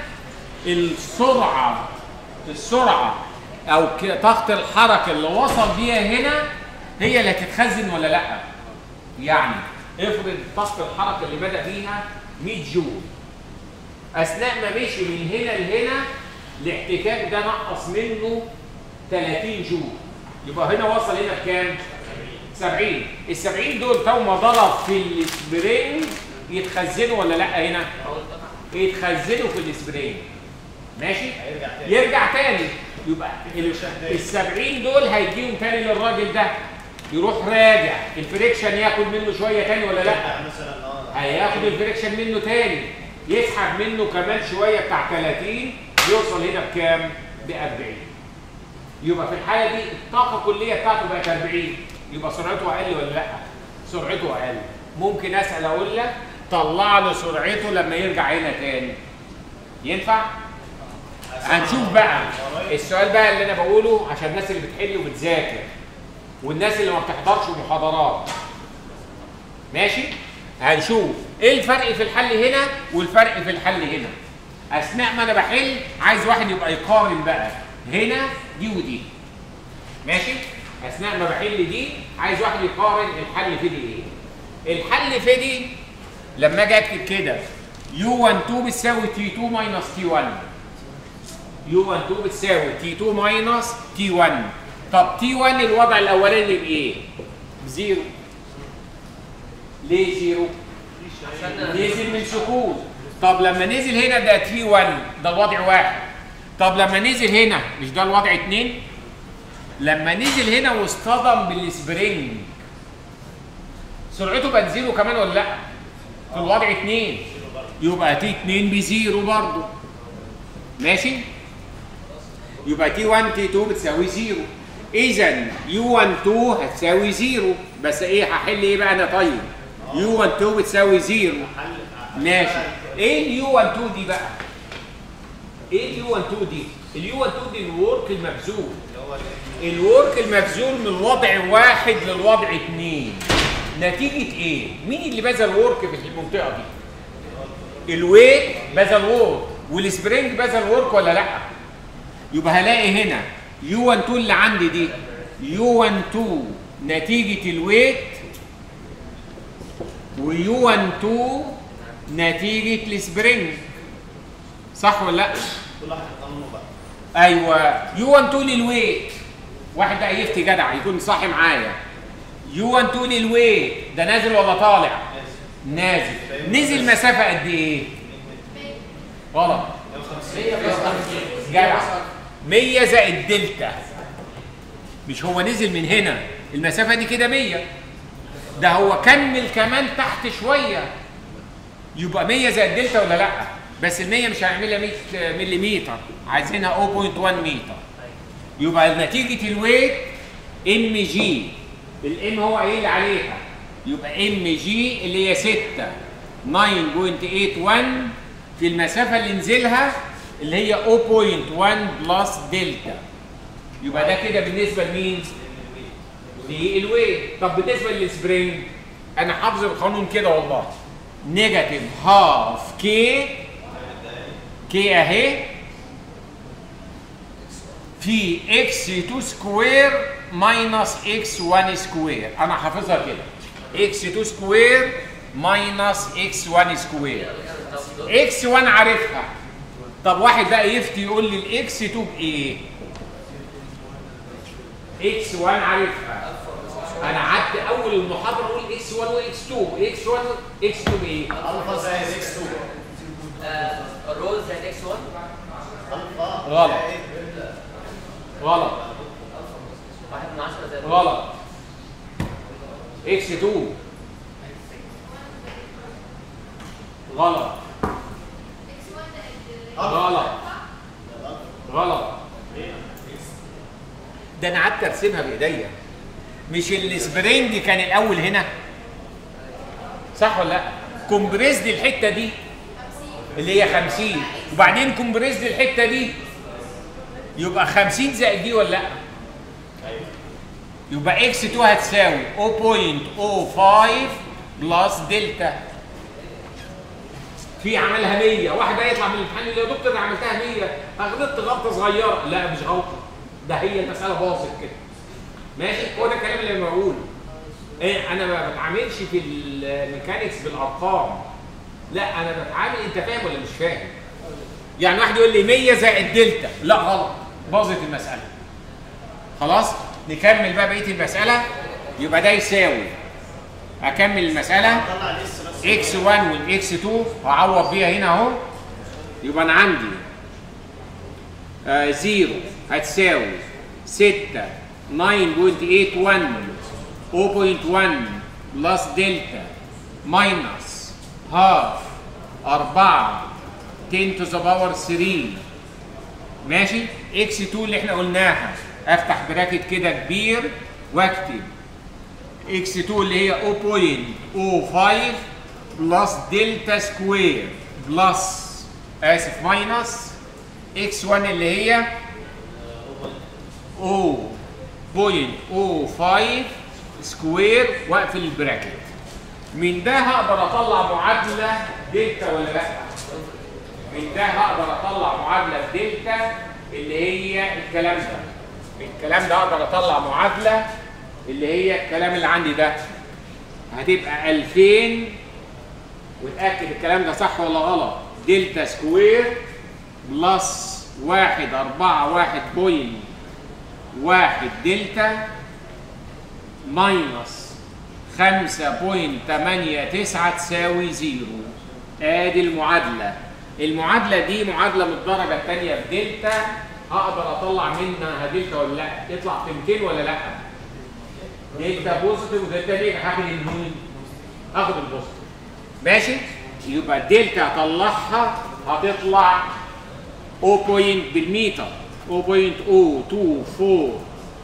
السرعة أو طاقة الحركة اللي وصل بيها هنا هي اللي هتتخزن ولا لأ؟ يعني افرض طاقة الحركة اللي بدأ بيها 100 جول. أثناء ما مشي من هنا لهنا الاحتكاك ده نقص منه 30 جول. يبقى هنا وصل هنا بكام؟ 70. ال 70 دول تو ما ضرب في السبرينج يتخزنوا ولا لا هنا؟ يتخزنوا في السبرينج. ماشي؟ يرجع تاني. يبقى ال 70 دول هيجيهم تاني للراجل ده. يروح راجع، الفريكشن ياخد منه شويه تاني ولا لا؟ هياخد الفريكشن منه تاني، يسحب منه كمان شويه بتاع 30 يوصل هنا بكام؟ ب 40. يبقى في الحاله دي الطاقه الكليه بتاعته بقت 40. يبقى سرعته اقل ولا لا؟ سرعته اقل. ممكن اسال اقول لك طلع له سرعته لما يرجع هنا تاني. ينفع؟ هنشوف بقى السؤال بقى اللي انا بقوله عشان الناس اللي بتحل وبتذاكر والناس اللي ما بتحضرش محاضرات. ماشي؟ هنشوف ايه الفرق في الحل هنا والفرق في الحل هنا. اثناء ما انا بحل عايز واحد يبقى يقارن بقى هنا دي ودي. ماشي؟ اثناء ما بحل دي عايز واحد يقارن الحل في دي ايه. الحل في دي لما اجي اكتب كده U12 بتساوي T2 ماينس T1. U12 بتساوي T2 ماينس T1. طب T1 الوضع الاولاني بايه؟ بزيرو. ليه زيرو؟ نزل من سكون. طب لما نزل هنا ده T1 ده الوضع واحد. طب لما نزل هنا مش ده الوضع 2؟ لما نزل هنا واصطدم بالسبرينج سرعته بقت زيرو كمان ولا لا؟ في الوضع 2 يبقى T2 بزيرو برضه. ماشي؟ يبقى T1 T2 بتساوي زيرو. إذا U12 هتساوي زيرو. بس إيه هحل إيه بقى أنا طيب؟ U12 بتساوي زيرو. ماشي. إيه الU12 دي بقى؟ إيه الU12 دي؟ الU12 دي الورك المبذول. الورك المبذول من وضع واحد للوضع 2. نتيجة إيه؟ مين اللي بذل ورك في المنطقة دي؟ الويت بذل ورك والسبرينج بذل ورك ولا لأ؟ يبقى هلاقي هنا U12 اللي عندي دي U12 نتيجة الويت وU12 نتيجة السبرينج. صح ولا لأ؟ كل واحد قانونه بقى. أيوه U12 للويت. واحد بقى يفتي جدع يكون صاحي معايا. U12 للويت ده نازل ولا طالع؟ نازل. نزل مسافة قد إيه؟ غلط. 150. جدع 100 زائد دلتا. مش هو نزل من هنا المسافة دي كده 100. ده هو كمل كمان تحت شوية. يبقى 100 زائد دلتا ولا لأ؟ بس ال 100 مش هنعملها 100 ملم، عايزينها 0.1 متر. يبقى نتيجة الويت ام جي. الام هو قايل عليها. يبقى ام جي اللي هي 6 9.81 في المسافة اللي نزلها اللي هي 0.1 بلس دلتا. يبقى ده كده بالنسبة لمين؟ للويت. طب بالنسبة للسبرينج أنا حافظ القانون كده والله. نيجاتيف هاف كي أهي في x2 سكوير ماينس x1 سكوير. أنا حافظها كده x2 سكوير ماينس x1 سكوير. x1 عارفها. طب طب واحد بقى يفتي يقول لي الاكس 2 بايه؟ اكس 1 عارفها. انا قعدت اول المحاضره اقول اكس 1 واكس 2، اكس 1 اكس 2 بايه؟ الفا زائد اكس 2. الرول زائد اكس 1. الفا غلط. غلط. 1/10 زائد غلط. اكس 2 غلط. غلط. غلط. ده انا قعدت ارسمها بايديا. مش السبرينج كان الاول هنا صح ولا لا؟ كومبريسد الحته دي اللي هي 50 وبعدين كومبريسد الحته دي يبقى 50 زائد دي ولا لا؟ يبقى اكس 2 هتساوي 0.05 بلس دلتا. في عملها 100، واحد بقى يطلع من الامتحان يقول يا دكتور انا عملتها 100، غلطت غلطه صغيره. لا مش غلطه، ده هي المساله باظت كده. ماشي؟ هو ده الكلام اللي انا بقوله. ايه انا ما بتعاملش في الميكانيكس بالارقام. لا انا بتعامل، انت فاهم ولا مش فاهم؟ يعني واحد يقول لي 100 زائد دلتا، لا غلط، باظت المساله. خلاص؟ نكمل بقى بقيه المساله. يبقى ده يساوي، اكمل المساله اكس 1 والاكس 2 هعوض بيها هنا اهو. يبقى انا عندي 0 هتساوي 6 9.81 0.1 بلس دلتا ماينس هاف 4 10 to the power 3. ماشي؟ اكس 2 اللي احنا قلناها افتح براكت كده كبير واكتب اكس 2 اللي هي 0.05 بلس دلتا سكوير بلس ماينس اكس 1 اللي هي 0.05 سكوير واقفل البراكت. من ده هقدر اطلع معادله دلتا ولا لا؟ من ده هقدر اطلع معادله دلتا اللي هي الكلام ده هقدر اطلع معادله اللي هي الكلام اللي عندي ده. هتبقى 2000 وتاكد الكلام ده صح ولا غلط. دلتا سكوير بلس 141.1 دلتا ماينس 5.89 تساوي 0. ادي المعادله. المعادله دي معادله من الدرجه الثانيه بدلتا، اقدر اطلع منها دلتا ولا لا؟ يطلع قيمتين ولا لا؟ دلتا بوزيتيف ودلتا نيجاتيف. هاخد المين؟ اخد البوزيتيف. ماشي؟ يبقى الدلتا هطلعها هتطلع 0. بالمتر 0.024294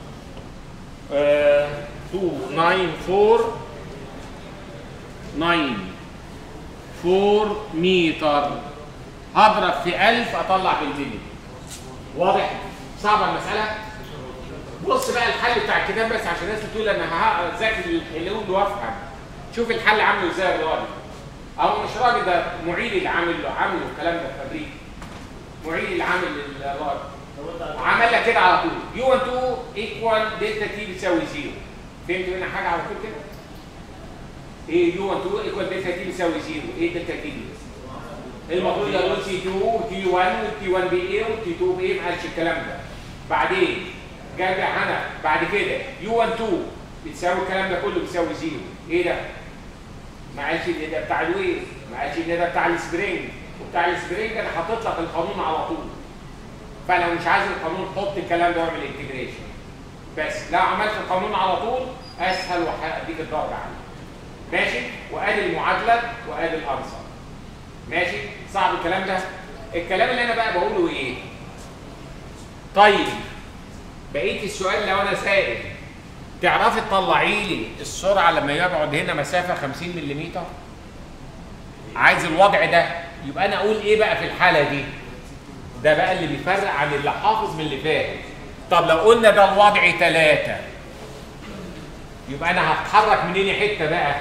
متر. هضرب في 1000 اطلع بالملي. واضح؟ صعبه المساله؟ بص بقى الحل بتاع الكتاب بس عشان الناس تقول انا هذاكر الحلول وافهم. شوف الحل عامله ازاي الراجل. او مش راجل، ده معيد اللي عامله الكلام ده في امريكا. معيد اللي عامل الراجل. عمل لك كده على طول يو 1 2 ايكوال دلتا تي بتساوي 0. فهمتوا هنا حاجه على طول كده؟ ايه يو 1 2 ايكوال دلتا تي بتساوي 0؟ ايه دلتا تي دي؟ المفروض يقول تي 2 وتي 1 والتي 1 بي ايه والتي 2 بايه، ما قالش الكلام ده. بعدين جاي هنا بعد كده يو 1 2 بتساوي الكلام ده كله بتساوي 0. ايه ده؟ ما قالش ان ده بتاع الويف، ما قالش ان ده بتاع السبرينج، وبتاع السبرينج انا حاطط لك القانون على طول. فلو مش عايز القانون حط الكلام ده واعمل انتجريشن. بس لو عملت القانون على طول اسهل وهديك الدرجه عندي. ماشي؟ وادي المعادله وادي الانسر. ماشي؟ صعب الكلام ده؟ الكلام اللي انا بقى بقوله ايه؟ طيب بقيه السؤال لو انا سائل تعرفي تطلعي لي السرعه لما يبعد هنا مسافه 50 ملم؟ عايز الوضع ده. يبقى انا اقول ايه بقى في الحاله دي؟ ده بقى اللي بيفرق عن اللي حافظ من اللي فات. طب لو قلنا ده الوضع 3 يبقى انا هتحرك منين حته بقى؟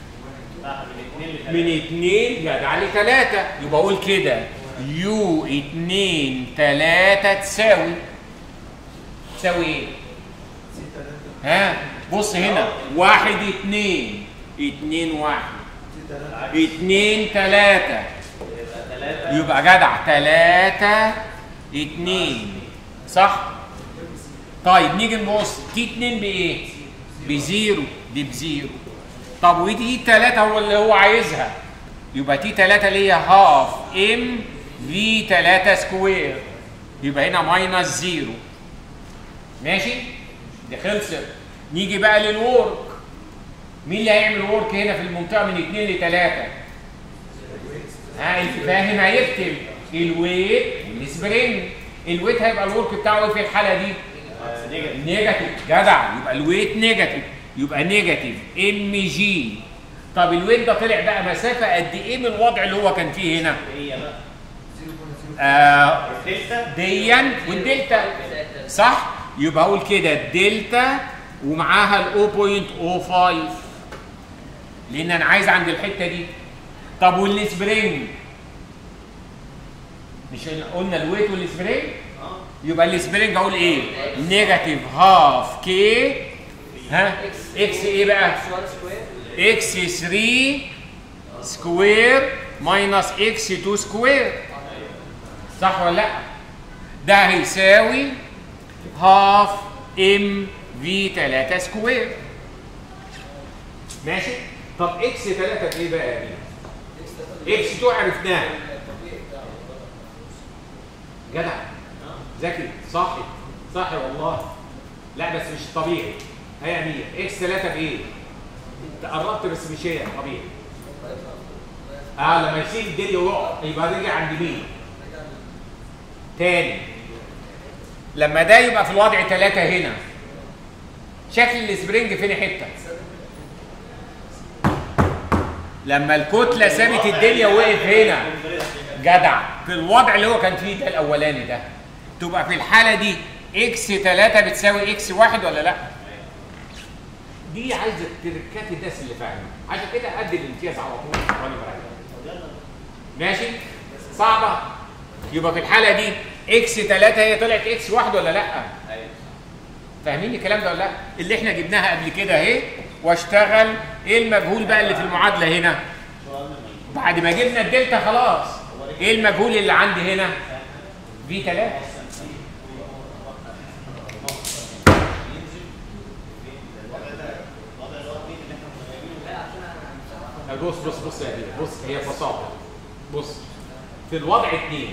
من 2 جدع لي 3. يبقى اقول كده يو 2 3 تساوي ايه؟ ها بص هنا 1 2 2 1 2 3 يبقى جدع 3 2 صح؟ طيب نيجي نبص تي 2 بايه؟ بزيرو، دي بزيرو. طب ودي 3 هو اللي هو عايزها، يبقى تي 3 اللي هي هاف ام في 3 سكوير، يبقى هنا ماينس زيرو. ماشي؟ دي خلصت. نيجي بقى للورك. مين اللي هيعمل ورك هنا في المنطقه من 2 ل 3؟ الفاهم هيكتب الويت والسبرينج. الويت هيبقى الورك بتاعه ايه في الحاله دي؟ نيجاتيف. جدع، يبقى الويت نيجاتيف، يبقى نيجاتيف ام جي. طب الويت ده طلع بقى مسافه قد ايه من الوضع اللي هو كان فيه هنا؟ هي بقى ديا والدلتا صح؟ يبقى اقول كده الدلتا ومعاها ال 0.05 لان انا عايز عند الحته دي. طب والسبرينج؟ مش قلنا الويت والسبرينج؟ يبقى السبرينج اقول ايه؟ نيجاتيف هاف كي اكس ايه بقى؟ اكس 3 سكوير ماينس اكس 2 سكوير صح ولا لا؟ ده هيساوي هاف ام في 3 سكوير. ماشي؟ طب اكس 3 بايه بقى يا بيه؟ اكس 2 عرفناها. جدع ذكي صح والله. لا بس مش طبيعي. هي امير اكس 3 بايه؟ انت قربت بس مش هي طبيعي. لما يشيل الدنيا ويقع يبقى رجع عند مين؟ تاني لما ده يبقى في الوضع 3 هنا شكل السبرينج فين حته؟ لما الكتله سابت الدنيا وقف هنا. جدع، في الوضع اللي هو كان فيه ده الاولاني ده تبقى في الحاله دي اكس 3 بتساوي اكس 1 ولا لا؟ دي عايزه التركات الناس اللي فاهمه، عشان كده ادي الامتياز على طول وانا براجع. ماشي؟ صعبه؟ يبقى في الحاله دي اكس 3 هي طلعت اكس 1 ولا لا؟ ايوه. فاهمين الكلام ده ولا لا؟ اللي احنا جبناها قبل كده اهي، واشتغل ايه المجهول بقى اللي في المعادله هنا؟ بعد ما جبنا الدلتا خلاص، ايه المجهول اللي عندي هنا؟ في 3. بص يا بيه، بص هي ببساطه. بص في الوضع 2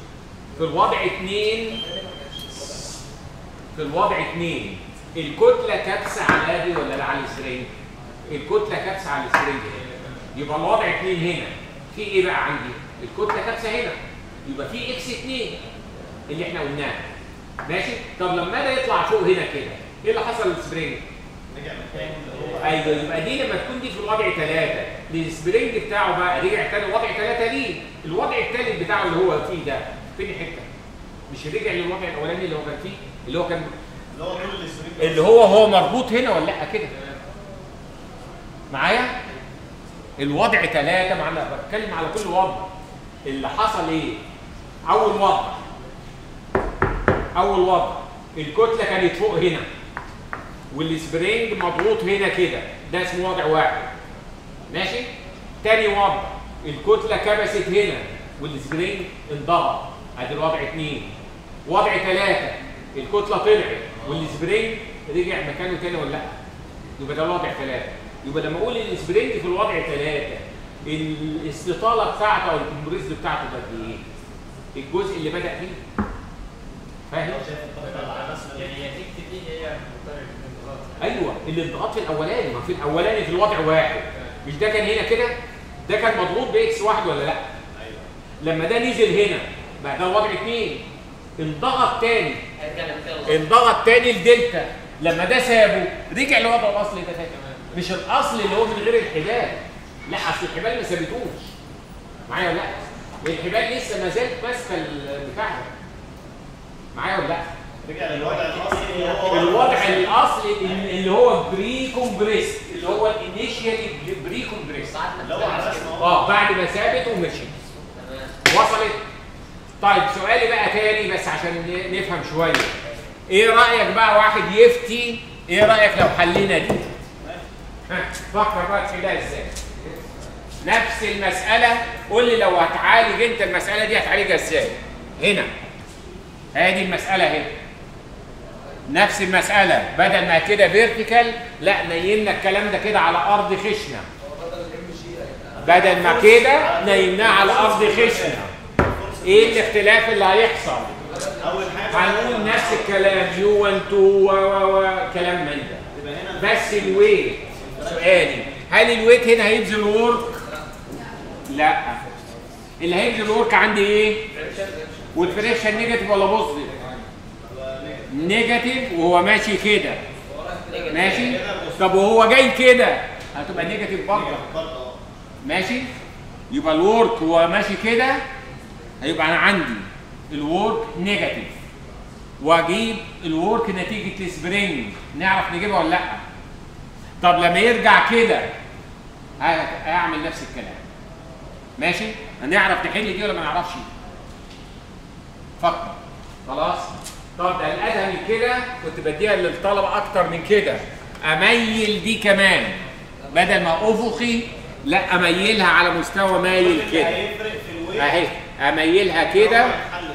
الكتله كابسه على دي ولا على السرنج؟ الكتله كابسه على السرنج هنا، يبقى الوضع 2 هنا في ايه بقى عندي؟ الكتله كابسه هنا، يبقى في اكس 2 اللي احنا قلناه. ماشي؟ طب لما ده يطلع فوق هنا كده ايه اللي حصل للسبرينج؟ ايوه، يبقى دي لما تكون دي في الوضع 3 السبرينج بتاعه بقى رجع تاني وضع 3 ليه؟ الوضع الثالث بتاعه اللي هو فيه ده فين حته؟ مش رجع للوضع الاولاني اللي هو كان فيه، اللي هو مربوط هنا ولا لا كده؟ معايا؟ الوضع 3 معنا، بتكلم على كل وضع. اللي حصل ايه؟ اول وضع الكتله كانت فوق هنا والسبرينج مضغوط هنا كده، ده اسمه وضع 1. ماشي؟ تاني وضع الكتله كبست هنا والسبرينج انضغط، ادي الوضع 2. وضع 3 الكتله طلعت والسبرينج رجع مكانه تاني ولا لا؟ يبقى ده الوضع 3. يبقى لما اقول السبرينج في الوضع 3 الاستطاله بتاعته او الكمبريس بتاعته ده ايه؟ الجزء اللي بدأ فيه. فاهم؟ ايوه الانضغاط في الاولاني، ما في الاولاني في الوضع 1 مش ده كان هنا كده؟ ده كان مضغوط باكس 1 ولا لا؟ ايوه. لما ده نزل هنا بقى ده الوضع 2 انضغط تاني الدلتا، لما ده سابه رجع للوضع الاصلي ده تاني. مش الاصل اللي هو من غير الحبال، لا اصل الحبال ما سابتوش. معايا ولا لا؟ الحبال لسه ما زالت ماسكه البتاع. معايا ولا لا؟ رجع للوضع الاصلي الوضع الاصلي اللي هو بري كومبريس، اللي هو الانيشيالي بري كومبريس، اللي هو بعد ما ثابت ومشي. وصلت؟ طيب سؤالي بقى تاني بس عشان نفهم شويه. ايه رايك بقى واحد يفتي، ايه رايك لو حلينا دي؟ فكر بقى تحلها ازاي؟ نفس المساله. قول لي لو هتعالج انت المساله دي هتعالجها ازاي؟ هنا هذه المساله اهي، نفس المساله بدل ما كده فيرتيكال، لا نيمنا الكلام ده كده على ارض خشنه. بدل ما كده نيمناه على ارض خشنه. ايه الاختلاف اللي هيحصل؟ اول حاجه هنقول نفس الكلام يو 1 2 كلام من ده، بس الويت. سؤالي هل الويت هنا هيبذل ورك؟ لا. اللي هيبذل ورك عندي ايه؟ والفريكشن نيجاتيف ولا بوزيتيف؟ نيجاتيف وهو ماشي كده. ماشي؟ طب وهو جاي كده هتبقى نيجاتيف برضه. ماشي؟ يبقى الورك وهو ماشي كده هيبقى انا عندي الورك نيجاتيف، واجيب الورك نتيجه السبرينج. نعرف نجيبها ولا لا؟ طب لما يرجع كده هعمل نفس الكلام. ماشي؟ هنعرف نحل دي ولا ما نعرفش؟ فكر. خلاص؟ طب ده الادهى من كده كنت بديها للطلبه اكتر من كده. اميل دي كمان بدل ما افقي، لا اميلها على مستوى مايل كده. اهي اميلها كده.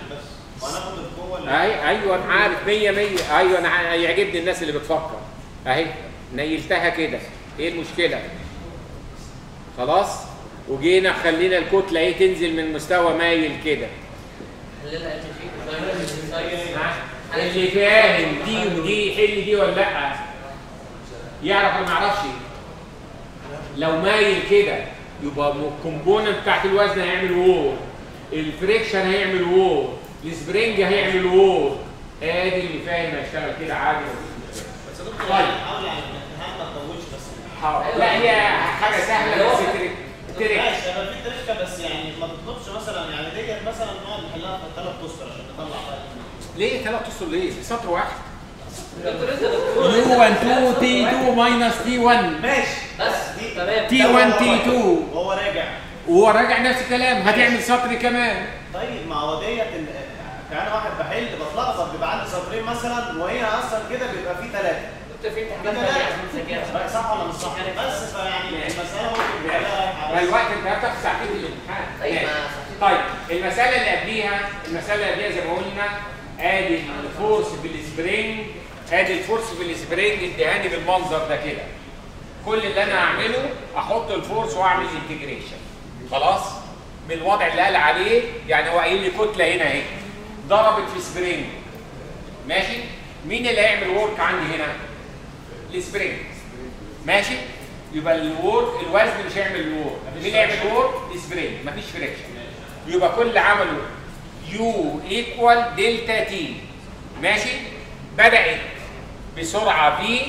ايوه انا عارف 100 100. ايوه انا يعجبني الناس اللي بتفكر. اهي نيلتها كده. ايه المشكله؟ خلاص؟ وجينا خلينا الكتله ايه تنزل من مستوى مايل كده. اللي فاهم دي ودي يحل دي ولا لا؟ يعرف ولا ما يعرفش؟ لو مايل كده يبقى الكومبوننت بتاعت الوزن هيعمل وور، الفريكشن هيعمل وور، السبرينج هيعمل وور. ادي اللي فاهم هيشتغل كده عادي. طيب لا هي حاجه سهله بس ماشي. انا في تركه بس يعني ما تطلبش مثلا يعني ديت مثلا نقعد نحلها في 3 اسطر عشان نطلع حاجه. ليه 3 اسطر ليه؟ دي سطر واحد. يو 1 2 تي 2 ماينس تي 1. ماشي بس دي تمام. تي 1 تي 2 وهو راجع نفس الكلام. هتعمل سطر كمان. طيب ما هو ديت كان واحد بحل بتلخبط بيبقى عندي سطرين مثلا وهي اصلا كده بيبقى في 3. في امتحان صح ولا مش صح؟ بس فيعني المساله ممكن نحلها. الوقت انت هتاخد ساعتين في الامتحان. طيب المساله اللي قبليها زي ما قلنا ادي الفورس بالسبرينج. ادي الفورس بالسبرينج اديهاني بالمنظر ده كده. كل اللي انا هعمله احط الفورس واعمل انتجريشن. خلاص؟ بالوضع اللي قال عليه. يعني هو قايل لي كتله هنا اهي ضربت في سبرينج. ماشي؟ مين اللي هيعمل وورك عندي هنا؟ السبرينج. ماشي؟ يبقى الوزن مش هيعمل الوورك. مين اللي هيعمل وورك؟ السبرينج. مفيش فريكشن. يبقى كل اللي عمله يو ايكوال دلتا تي. ماشي؟ بدأت بسرعه في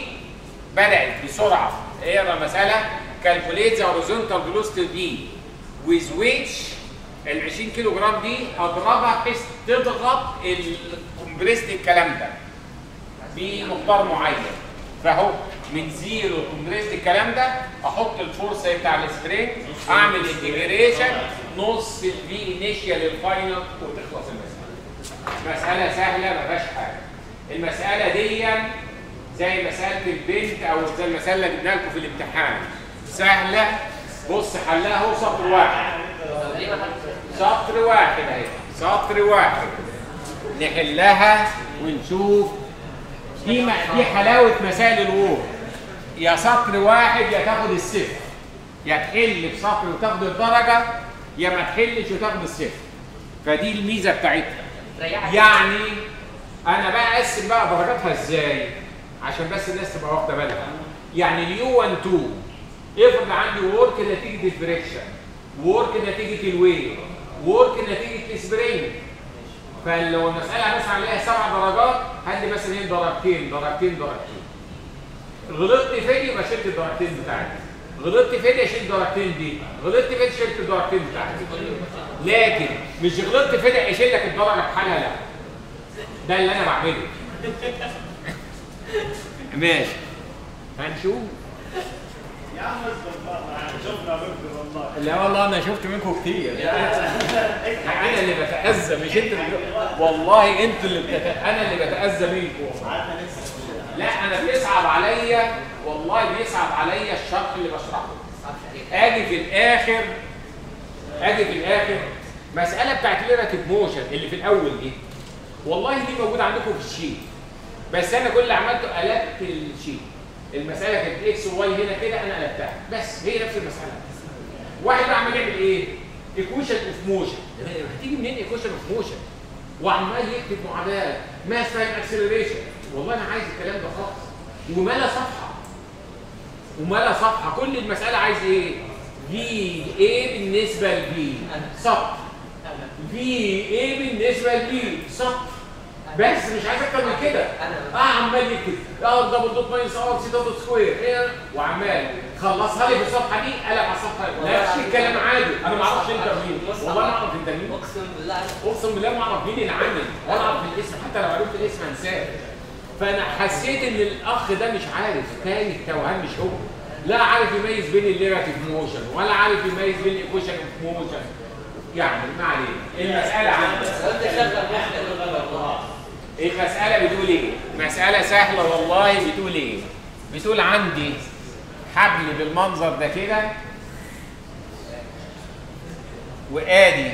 اقرا المساله. calculate the horizontal velocity V with which ال 20 كيلو جرام دي اضربها بحيث تضغط الكمبريست الكلام ده بمقدار معين. فاهو من زيرو كومبريست الكلام ده احط الفورس بتاع السبرينج اعمل انتجريشن نص الفي انيشال الفاينل وتخلص المساله. مساله سهله ما فيهاش حاجه. المساله دي زي مساله البنت او زي المساله اللي جبناها لكم في الامتحان. سهله. بص حلها هو سطر واحد. اهي سطر واحد نحلها ونشوف. دي حلاوه مسائل الوور. يا سطر واحد يا تاخد الصفر. يا تحل بسطر وتاخد الدرجه يا ما تحلش وتاخد الصفر. فدي الميزه بتاعتها. يعني انا بقى اقسم بقى درجاتها ازاي عشان بس الناس تبقى واخده بالها. يعني اليو 1 2 افرض عندي وورك نتيجه الفريكشن، وورك نتيجه الويت، وورك نتيجه السبرينج. فلو المساله مثلا عليها 7 درجات هدي مثلا ايه درجتين. غلطت في دي يبقى شلت الدرجتين بتاعتي. غلطت في دي اشيل الدرجتين دي. غلطت في دي شلت الدرجتين بتاعتي. لكن مش غلطت في دي اشيل لك الدرجه بحالها. لا. ده اللي انا بعمله. ماشي. هنشوف. يا عم شفنا منكم والله. لا والله انا شفت منكم كتير. انا اللي بتاذى مش انت والله انتوا انا اللي بتاذى منكم. لا انا بيصعب عليا والله بيصعب عليا الشرح اللي بشرحه. اجي في الاخر مساله بتاعت الليراتيف موشن اللي في الاول دي، والله دي موجوده عندكم في الشيت، بس انا كل اللي عملته قلبت الشيت. المساله كانت اكس وواي هنا كده، انا قلبتها بس، هي نفس المساله. واحد بقى عمال يعمل ايه؟ ايكويشن اوف موشن. هتيجي منين ايكويشن اوف موشن؟ وعمال يكتب معادلات ماس تايم اكسلريشن. والله انا عايز الكلام ده خالص. وملا صفحه كل المساله عايز ايه؟ في ايه بالنسبه لبي سطر، في ايه بالنسبه لبي سطر، بس مش عايز اكتر من كده. عمال يكتب دبل دوت ماينس ار سي دوت سكوير وعمال خلصها لي في الصفحه دي، قلب على الصفحه نفس الكلام عادي. انا ما اعرفش انت مين، والله ما اعرف انت مين، اقسم بالله ما اعرف مين اللي عامل، ولا اعرف الاسم، حتى لو عرفت الاسم هنساه. فانا حسيت ان الاخ ده مش عارف، تايه توهان، مش هو لا عارف يميز بين الليراتيف موشن ولا عارف يميز بين الايكويشن اوف موشن. يعني ما علينا، المساله عندك المساله بتقول ايه؟ مساله سهله والله. بتقول ايه؟ بتقول عندي حبل بالمنظر ده كده، وادي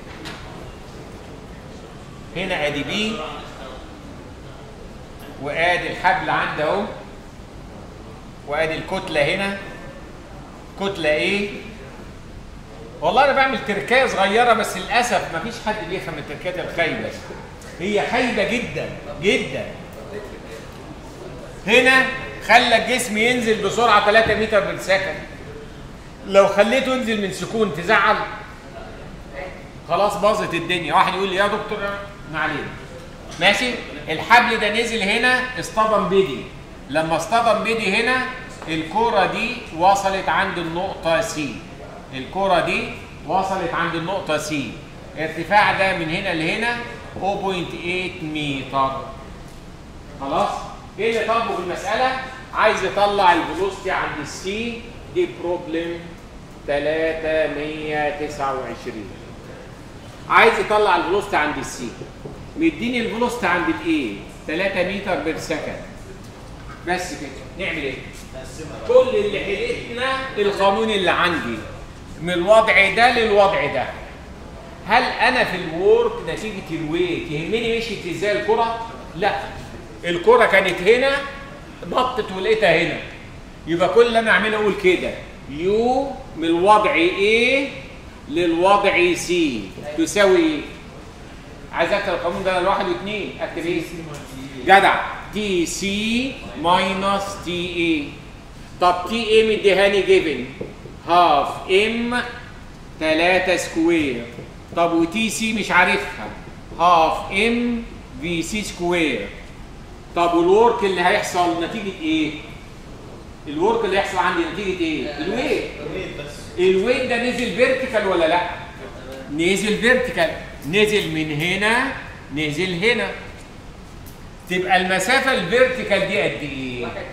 هنا ادي بي، وادي الحبل عندي اهو، وادي الكتله هنا، كتله ايه؟ والله انا بعمل تركايه صغيره، بس للاسف مفيش حد بيفهم التركات الخايبه، هي خايبه جدا جدا. هنا خلى الجسم ينزل بسرعه 3 متر بالسكند، لو خليته ينزل من سكون تزعل؟ خلاص باظت الدنيا. واحد يقول لي يا دكتور ما علينا، ماشي. الحبل ده نزل هنا، اصطدم بدي، لما اصطدم بدي هنا الكرة دي وصلت عند النقطة سي، الكرة دي وصلت عند النقطة سي، ارتفاع ده من هنا لهنا 0.8 متر. خلاص؟ ايه اللي طالبه في المسألة؟ عايز يطلع الفيلوسيتي عند السي، دي بروبلم 329. عايز يطلع الفيلوسيتي عند السي، مديني الفيلوسيتي عند الايه؟ 3 متر بير سكند. بس كده، نعمل ايه؟ كل اللي حلتنا القانون اللي عندي من الوضع ده للوضع ده. هل انا في الورك نتيجه الويت يهمني مشيت ازاي الكره؟ لا، الكره كانت هنا نطت ولقيتها هنا، يبقى كل اللي انا اعمله اقول كده يو من الوضع A للوضع C تساوي ايه؟ عايز اكتب القانون ده لواحد واثنين، اكتب ايه؟ جدع، تي سي ماينس تي اي. طب تي اي مديهاني جيفن هاف ام 3 سكوير، طب وتي سي مش عارفها، هاف ام في سي سكوير. طب والورك اللي هيحصل نتيجه ايه؟ الورك اللي هيحصل عندي نتيجه ايه؟ الويت. الويت ده نزل فيرتيكال ولا لا؟ نزل فيرتيكال، نزل من هنا نزل هنا، تبقى المسافه الفيرتيكال دي قد ايه؟ 1.2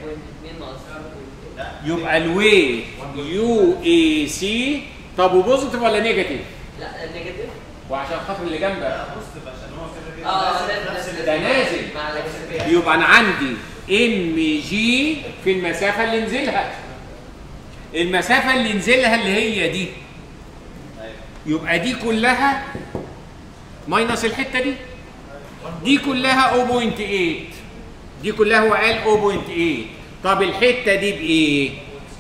يبقى الويت يو اي سي. طب وبوزيتيف ولا نيجاتيف؟ لا نيجاتيف. وعشان خاطر اللي جنبك بوزيتيف عشان هو كده ده نازل، يبقى انا عندي ام جي في المسافه اللي نزلها، المسافه اللي نزلها اللي هي دي، يبقى دي كلها ماينس الحته دي، دي كلها 0.8، دي كلها هو قال 0.8. طب الحته دي بايه؟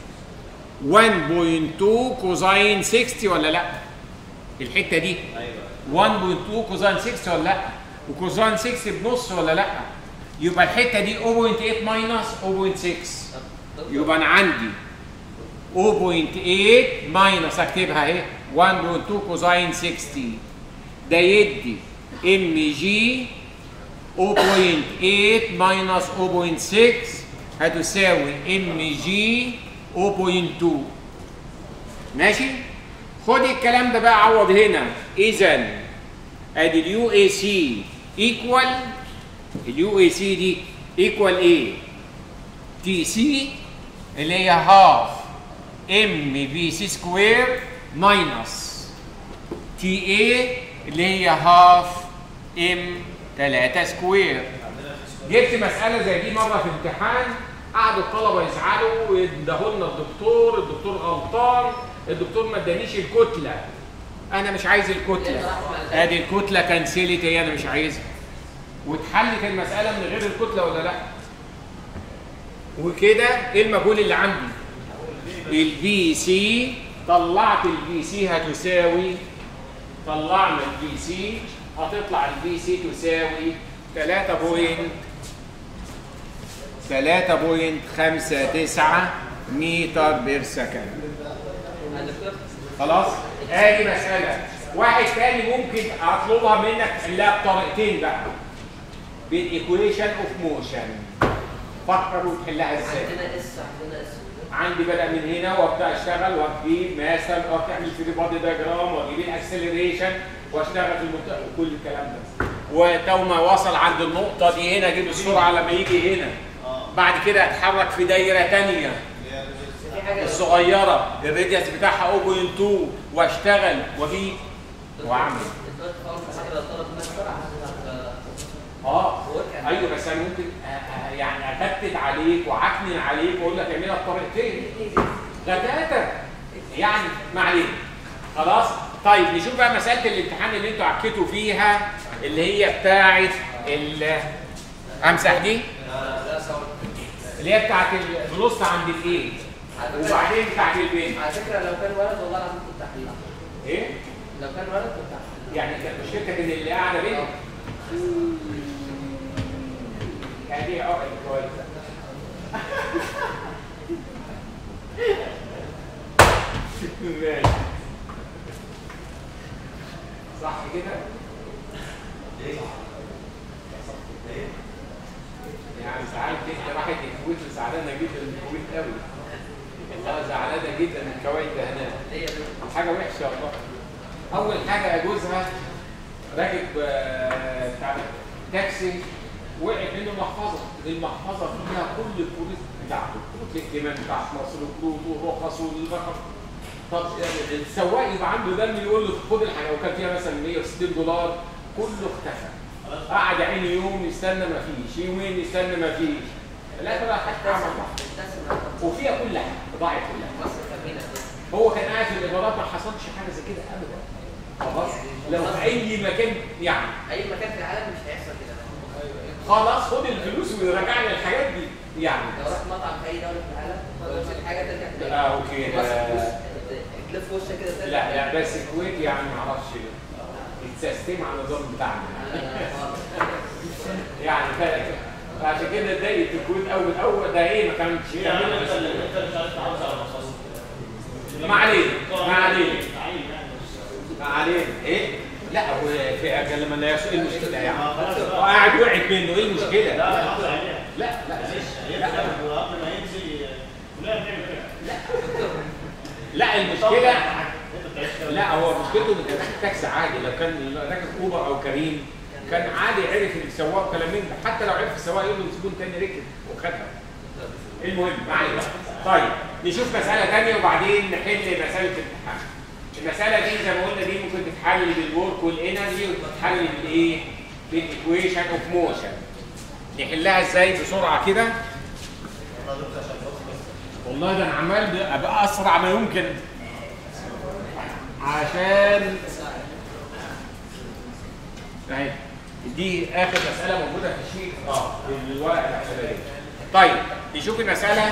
1.2 كوزاين 60 ولا لا؟ الحته دي 1.2 كوزاين 60 ولا لا؟ وكوزاين 6 بنص ولا لا؟ يبقى الحته دي 0.8 ماينس 0.6، يبقى انا عندي 0.8 ماينس، اكتبها اهي 1.2 كوزاين 60، ده يدي ام جي 0.8 ماينس 0.6 هتساوي ام جي 0.2. ماشي؟ خد الكلام ده بقى عوض هنا. اذا ادي اليو اي سي ايكوال، اليو اي سي دي ايكوال ايه؟ تي سي اللي هي هاف ام في سي سكوير ماينس تي اي اللي هي هاف ام 3 سكوير. جبت مسألة زي دي مرة في امتحان قعدوا الطلبه يزعلوا ويندهوا لنا الدكتور غلطان، الدكتور ما ادانيش الكتله. انا مش عايز الكتله، ادي الكتله كنسلت، هي انا مش عايزها. واتحلت المساله من غير الكتله ولا لا؟ وكده ايه المجهول اللي عندي؟ الفي سي. طلعت الفي سي هتساوي، طلعنا الفي سي هتطلع الفي سي تساوي 3.59 متر بير سكند. خلاص؟ ادي مسألة. واحد تاني ممكن اطلبها منك تحلها بطريقتين بقى. بالايكويشن اوف موشن. فكر وتحلها ازاي؟ عندنا اس عندي بدأ من هنا وابدا اشتغل واجيب مثلا واعمل فري بادي دايجرام واجيب الاكسلريشن واشتغل في المنطقه وكل الكلام ده. وتو ما وصل عند النقطه دي هنا اجيب السرعه لما يجي هنا. بعد كده اتحرك في دايره ثانيه الصغيره الراديوس بتاعها 0.2 واشتغل واجيب واعمل. ايوه بس انا ممكن يعني اكتت عليك واعكنن عليك واقول لك اعملها بطريقتين غداتك يعني ما عليك. خلاص؟ طيب نشوف بقى مساله الامتحان اللي انتوا عكيتوا فيها اللي هي بتاعه امسح دي اللي هي بتاعه الفلوس عند الايه وبعدين بتاعه البنت. على فكره لو كان ولد والله العظيم كنت هحلها. ايه؟ لو كان ولد كنت هحلها. يعني كانت مشكلتك ان اللي قاعده بنت؟ هذه عقد كويسه. ماشي صح كده؟ يعني ساعات انت راحت الكويت زعلانه جدا من الكويت قوي. والله زعلانه جدا من الكويت ده هناك. حاجه وحشه والله. اول حاجه جوزها راكب بتاع تاكسي وقعت منه المحفظه فيها كل الكروت بتاعته، كروت الائتمان بتاعت مصر وكروت والرخص والرقم. طب السواق يبقى عنده دم يقول له خد الحاجه وكان فيها مثلا $160 كله اختفى. قعد عيني يوم يستنى ما فيش، يومين يستنى ما فيش. لا ترى حتى عمل وفيها كل حاجه ضاعت كلها. هو كان قاعد في الامارات ما حصلش حاجه زي كده ابدا. خلاص لو في اي مكان يعني اي مكان في العالم مش هيحصل كده. خلاص خد الفلوس ورجع لي الحاجات دي يعني. لو رحت مطعم في اي دوله في العالم ونسيت حاجه ترجع تلاقي. اوكي تلف وشك كده لا بس الكويت يعني ما اعرفش السيستم على النظام بتاعنا يعني عشان كده اتضايقت الكويت اول ده ايه ما كانتش ما علينا ايه لا هو في لما لا يسوء المشكله يعني قاعد وقعت منه ايه المشكله؟ لا قبل ما ينزل كلنا بنعمل كده. لا المشكله لا هو مشكلته انه كان تاكسي عادي. لو كان راكب اوبر او كريم كان عادي عرف السواق كلام من ده. حتى لو عرف السواق يقول له زبون تاني ركب وخدها. المهم معلش. طيب نشوف مساله ثانيه وبعدين نحل مساله الامتحان. المساله دي زي ما قلنا دي ممكن تتحل بالورك والانرجي وتتحل بالايه؟ بالايكويشن اوف موشن. نحلها ازاي بسرعه كده؟ والله ده انا عمال ابقى اسرع ما يمكن عشان اهي دي اخر مساله موجوده في الشيت في الورقه الاحصائيه. طيب نشوف المساله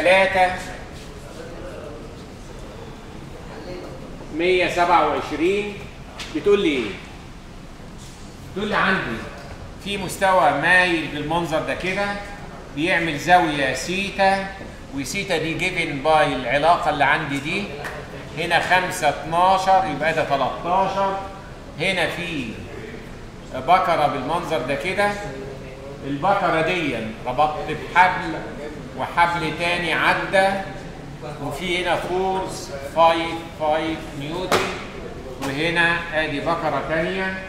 127 بتقول لي ايه؟ بتقول لي عندي في مستوى مايل بالمنظر ده كده بيعمل زاويه سيتا وسيتا دي جيفن باي العلاقه اللي عندي دي. هنا 5 12 يبقى ده 13. هنا في بكره بالمنظر ده كده. البكره دي ربطت بحبل وحبل تاني عدى وفي هنا فورس 5 نيوتن وهنا ادي بكره تانيه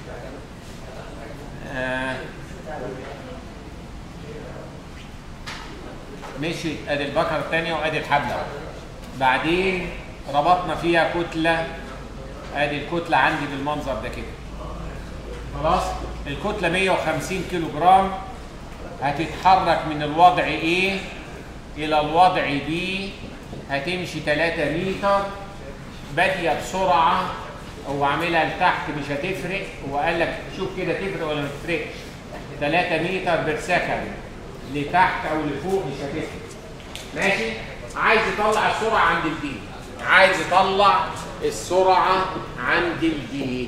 مشيت ادي البكره الثانيه وادي الحبل اهو. بعدين ربطنا فيها كتله ادي الكتله عندي بالمنظر ده كده. خلاص الكتله 150 كيلو جرام هتتحرك من الوضع A الى الوضع B، هتمشي 3 متر، باديه بسرعه. هو عاملها لتحت مش هتفرق، هو قال لك شوف كده تفرق ولا ما تفرقش. 3 متر بير سكند لتحت او لفوق مش هتفرق. ماشي؟ عايز يطلع السرعه عند الدي، عايز يطلع السرعه عند الدي.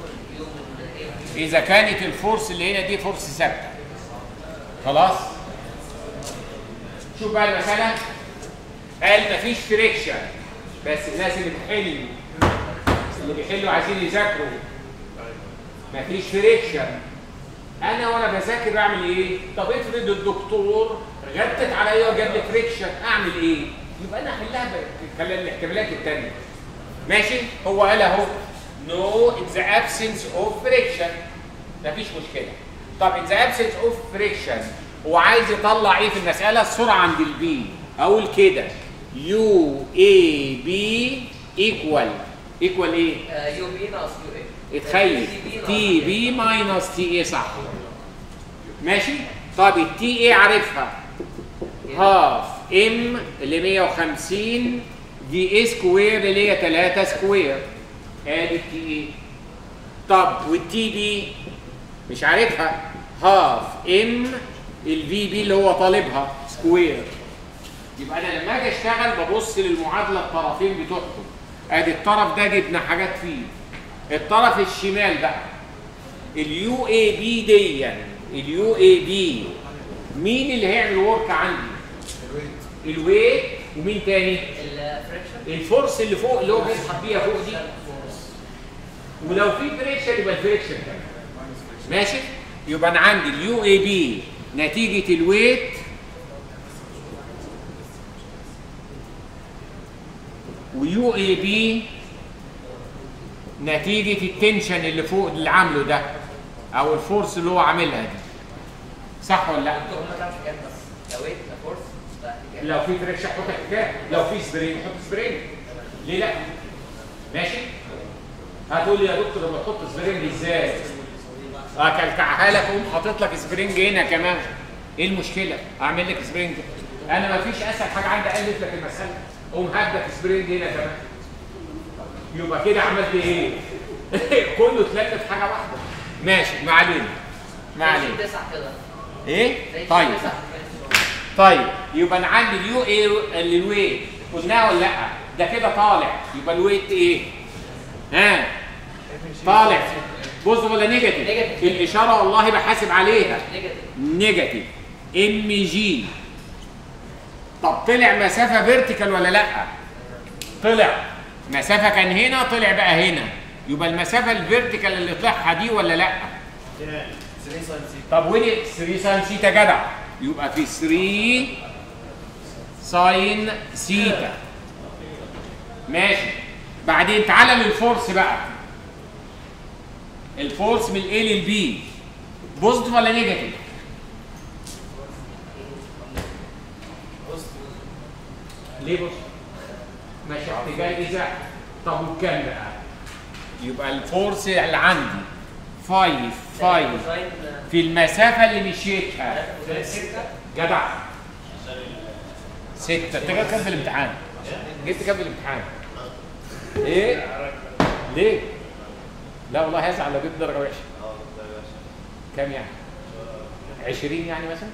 اذا كانت الفورس اللي هنا دي فورس ثابته. خلاص؟ شوف بقى المساله، قال مفيش فريكشن، بس الناس اللي بيحلوا عايزين يذاكروا مفيش فريكشن. انا وانا بذاكر اعمل ايه؟ طب افرض الدكتور غتت عليا وجاب لي فريكشن، اعمل ايه؟ يبقى انا احلها بالاحتمالات الثانيه. ماشي؟ هو قال اهو no in the absence of friction، مفيش مشكله. طب in the absence of friction هو عايز يطلع ايه في المساله؟ السرعه عند البي. اقول كده يو اي بي ايكوال ايه؟ يو بي ناقص يو اي. اتخيل تي بي ماينس تي اي، صح؟ ماشي؟ طب التي اي عارفها، هاف ام اللي 150 دي اي سكوير اللي هي 3 سكوير، ادي التي اي. طب والتي بي مش عارفها، هاف ام الفي بي اللي هو طالبها سكوير. يبقى انا لما اجي اشتغل ببص للمعادله الطرفين بتوعهم. ادي الطرف ده جبنا حاجات فيه. الطرف الشمال بقى اليو اي بي دي، اليو اي بي مين اللي هيعمل ورك عندي؟ الويت. ومين تاني؟ الفريكشن، الفورس اللي فوق اللي هو بيسحب بيها فوق دي. ولو في فريكشن يبقى الفريكشن كمان. ماشي؟ يبقى انا عندي اليو اي بي نتيجه الويت ويو اي بي نتيجه التنشن اللي فوق اللي عامله ده او الفورس اللي هو عاملها دي. صح ولا لا؟ هم كانوا في كام بس؟ لو ويت فورس لو في فريكشن حط حكايه، لو في سبرينج حط سبرينج. ليه لا؟ ماشي؟ هتقول لي يا دكتور لما تحط سبرينج ازاي؟ اكلكعها لك واقوم حاطط لك سبرينج هنا كمان. ايه المشكله؟ اعمل لك سبرينج. انا ما فيش اسهل حاجه عندي الف لك المساله، قوم هدك سبرينج هنا كمان. يبقى كده عملت ايه؟ كله اتلف في حاجه واحده. ماشي، ما علينا. ما علينا. ايه؟ طيب يبقى انا عندي اليو اي اللي الويت قلناها ولا لا؟ ده كده طالع، يبقى الويت ايه؟ ها؟ طالع بوزيتيف ولا نيجاتيف؟ الاشاره والله بحاسب عليها نيجاتيف ام جي. طب طلع مسافه فيرتيكال ولا لا؟ طلع مسافه كان هنا طلع بقى هنا، يبقى المسافه الفيرتيكال اللي طلعها دي ولا لا؟ 3 ساين سيتا. طب ودي 3 ساين سيتا جدع، يبقى في 3 ساين سيتا. ماشي. بعدين تعالى للفورس بقى. الفورس من الاي للبي بوزيتيف ولا نيجاتيف؟ ليه بوزيتيف؟ ماشي اتجاه ازاء. طب وبكام بقى؟ يبقى الفورس اللي عندي 5 في المسافه اللي مشيتها. جدع 6. انت جبت كام في الامتحان؟ جبت كام في الامتحان؟ ايه؟ ليه؟ لا والله هزعل لو جبت درجه وحشه. كام يعني؟ 20 يعني مثلا؟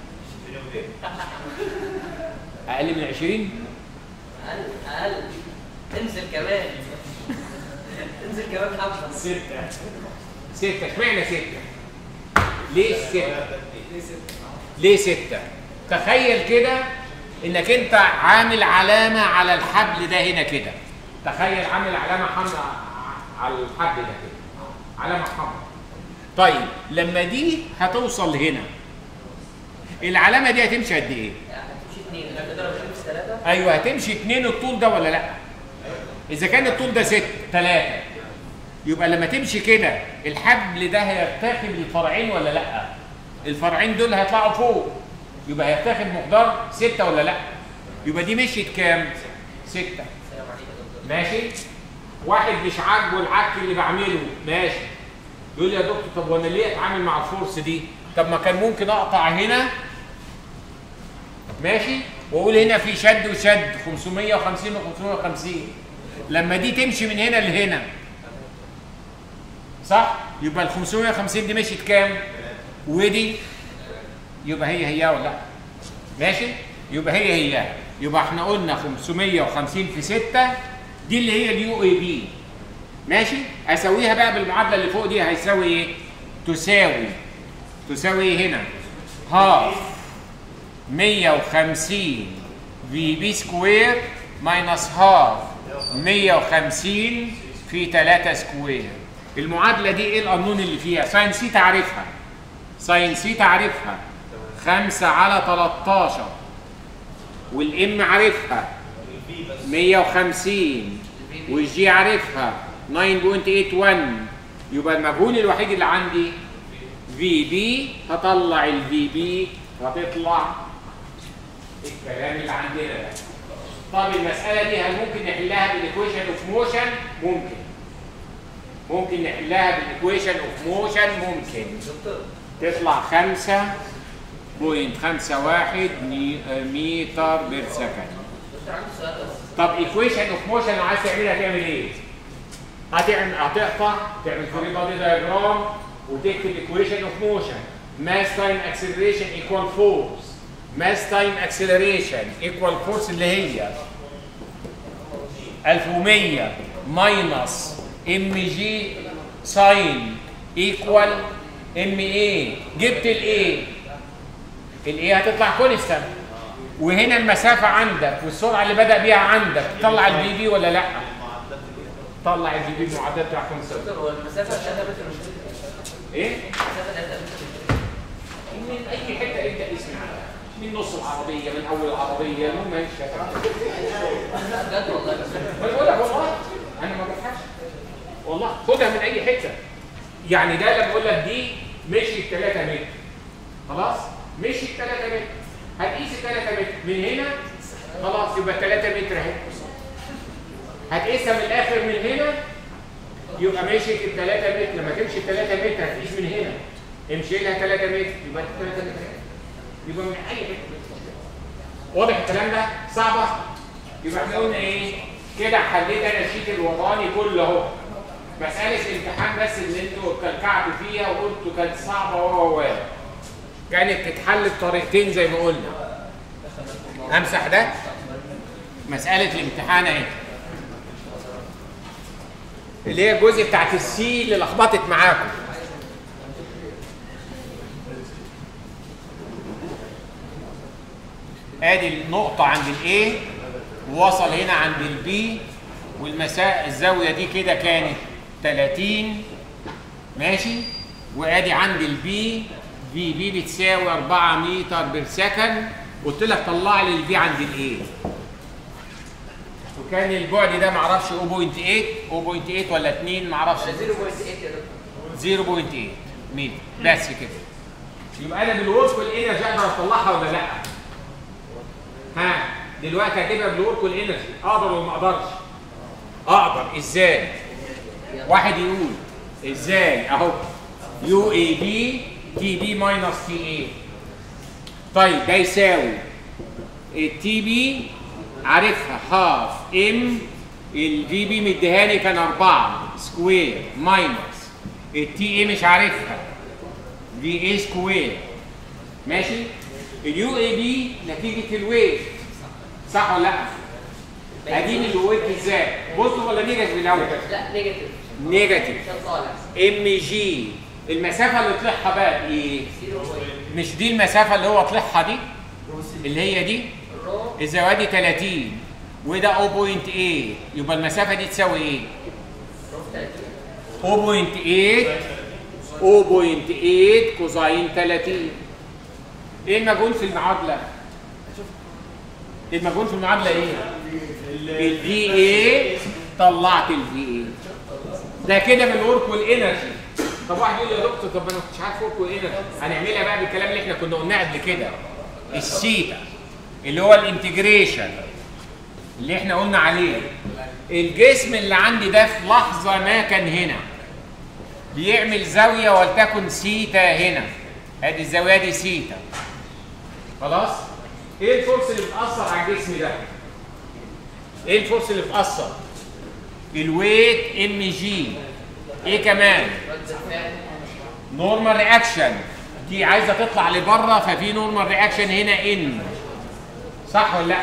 اقل من 20؟ اقل. انزل كمان. انزل كمان حبه. 6. اشمعنى 6؟ ليه 6؟ ليه 6؟ تخيل كده انك انت عامل علامه على الحبل ده هنا كده. تخيل عامل علامه حمراء على الحبل ده كده، علامه حمراء. طيب لما دي هتوصل هنا العلامه دي هتمشي قد ايه؟ هتمشي 2. هتقدر تمشي 3. ايوه هتمشي 2 الطول ده ولا لا؟ اذا كان الطول ده 3 يبقى لما تمشي كده الحبل ده هيرتخي بالفرعين ولا لا؟ الفرعين دول هيطلعوا فوق، يبقى هيرتخي بمقدار 6 ولا لا؟ يبقى دي مشيت كام؟ 6. ماشي؟ واحد مش عاجبه العك اللي بعمله، ماشي. يقول لي يا دكتور طب وانا ليه اتعامل مع الفورس دي؟ طب ما كان ممكن اقطع هنا ماشي؟ واقول هنا في شد وشد 550 و550. لما دي تمشي من هنا لهنا صح؟ يبقى ال 550 دي مشيت كام؟ ودي يبقى هي ولا لا؟ ماشي؟ يبقى هي يبقى احنا قلنا 550 في 6 دي اللي هي اليو اي بي. ماشي؟ اسويها بقى بالمعادله اللي فوق دي هيساوي ايه؟ تساوي ايه هنا؟ هاف 150 في بي سكوير ماينس هاف 150 في 3 سكوير. المعادله دي ايه القانون اللي فيها؟ ساين سيتا عارفها. ساين سيتا عارفها 5 على 13 والام عارفها 150 والجي عارفها 9.81. يبقى المجهول الوحيد اللي عندي في بي. هطلع الفي بي هتطلع الكلام اللي عندنا ده. طب المساله دي هل ممكن نحلها بالايكويشن اوف موشن؟ ممكن نحلها بالايكويشن اوف موشن. ممكن تطلع 5.51 متر بير سكند. طب ايكويشن اوف موشن لو عايز تعملها هتعمل ايه؟ هتقطع تعمل فري بادي دايجرام وتكتب ايكويشن اوف موشن. ماس تايم اكسلريشن ايكوال فورس. ماس تايم اكسلريشن ايكوال فورس اللي هي 1100 ماينس ام جي ساين ايكوال ام اي. جبت الاي هتطلع كونستانت. وهنا المسافه عندك والسرعه اللي بدا بيها عندك تطلع الفي بي ولا لا؟ طلع الفي بي المعدل بتاع كونستانت. هو المسافه 3 متر مش ايه؟ المسافه 3 متر من اي حته انت اسمها، من نص العربيه، من اول العربيه، المهم ماشي. بجد والله. انا بقول لك والله انا ما بضحكش والله. خدها من اي حته. يعني ده لما بقول لك دي مشيت 3 متر خلاص؟ مشيت 3 متر هتقيس 3 متر من هنا خلاص يبقى 3 متر اهي. هتقيسها من الاخر من هنا يبقى مشيت 3 متر. لما تمشي 3 متر هتقيس من هنا امشي لها 3 متر يبقى 3 متر يبقى من اي حته. واضح الكلام ده؟ صعبه؟ يبقى احنا قلنا ايه؟ كده حليت انا الشيت الوطني كله اهو. مساله الامتحان بس اللي انتوا اتكلكعتوا فيها وقلتوا كانت صعبه كانت تتحل بطريقتين زي ما قلنا. امسح ده. مساله الامتحان اهي اللي هي الجزء بتاعت السي اللي لخبطت معاكم. ادي النقطة عند الاي ووصل هنا عند البي والمسافة الزاوية دي كده كانت 30 ماشي. وادي عند البي في بي بتساوي 4 متر بير سكند. قلت لك طلع لي البي عند الاي وكان البعد ده معرفش 0.8 ولا 2 معرفش 0.8 يا دكتور 0.8 متر بس كده. يبقى انا بالورك والانرجي اقدر اطلعها ولا لا؟ ها دلوقتي هتبقى بالورك والانرجي اقدر ولا ما اقدرش؟ اقدر. ازاي؟ واحد يقول ازاي؟ اهو يو اي بي تي بي ماينس تي اي. طيب ده يساوي التي بي عارفها هاف ام الفي بي مديهاني كان 4 سكوير ماينس التي اي مش عارفها في اي سكوير ماشي. اليو اي بي نتيجه الويت صح ولا لا؟ اديني الويت ازاي؟ بوزيتيف ولا نيجاتيف الاول؟ لا نيجاتيف. نيجاتيف. ام جي المسافه اللي طلعها بقى ايه؟ مش دي المسافه اللي هو طلعها دي اللي هي دي الزاويه دي 30 وده 0.8 يبقى المسافه دي تساوي ايه؟ 0.8 كوزين 30. ايه المجهول في المعادله؟ المجهول في المعادله ايه؟ الفي اي. طلعت الفي اي ده كده بالورك والانرجي. طب واحد يقول لي يا دكتور طب انا ما كنتش عارف ورك والانرجي. هنعملها بقى بالكلام اللي احنا كنا قلناه قبل كده. السيتا اللي هو الانتجريشن اللي احنا قلنا عليه. الجسم اللي عندي ده في لحظه ما كان هنا بيعمل زاويه ولتكن سيتا هنا. ادي الزاويه دي سيتا خلاص. ايه الفورس اللي بتاثر على الجسم ده؟ ايه الفورس اللي بتاثر؟ الويت ام جي. ايه كمان؟ نورمال رياكشن، دي عايزه تطلع لبره ففي نورمال رياكشن هنا ان، صح ولا لا؟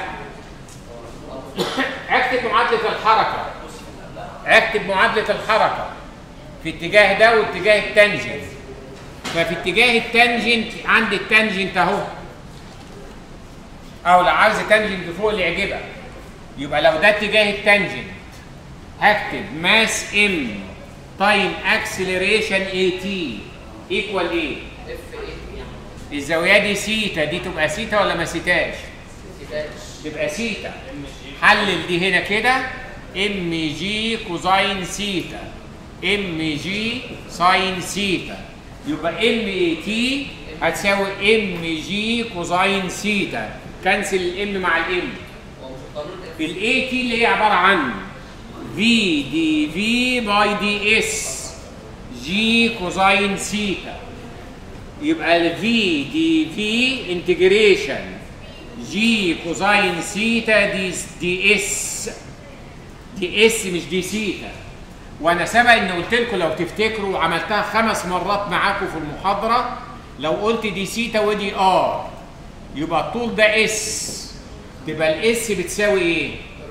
اكتب معادله الحركه، اكتب معادله الحركه في اتجاه ده واتجاه التانجنت. ففي اتجاه التانجنت عندي التانجنت اهو، او لو عايز تانجنت فوق اللي يعجبك يبقى لو ده اتجاه التانجنت هكتب ماس ام تايم اكسلريشن اي تي ايكوال ايه؟ الزاويه دي سيتا، دي تبقى سيتا ولا ما سيتاش؟ تبقى سيتا. حلل دي هنا كده ام جي كوزاين سيتا، ام جي ساين سيتا، يبقى ام اي تي هتساوي ام جي كوزاين سيتا. كنسل الام مع الام. الاي تي اللي هي عباره عن في دي في باي دي اس جي كوزاين سيتا، يبقى الفي دي في انتجريشن جي كوزاين سيتا دي اس، دي اس مش دي سيتا. وانا سبق ان قلت لكم لو تفتكروا عملتها 5 مرات معاكم في المحاضره، لو قلت دي سيتا ودي ار يبقى الطول ده اس، تبقى الاس بتساوي ايه؟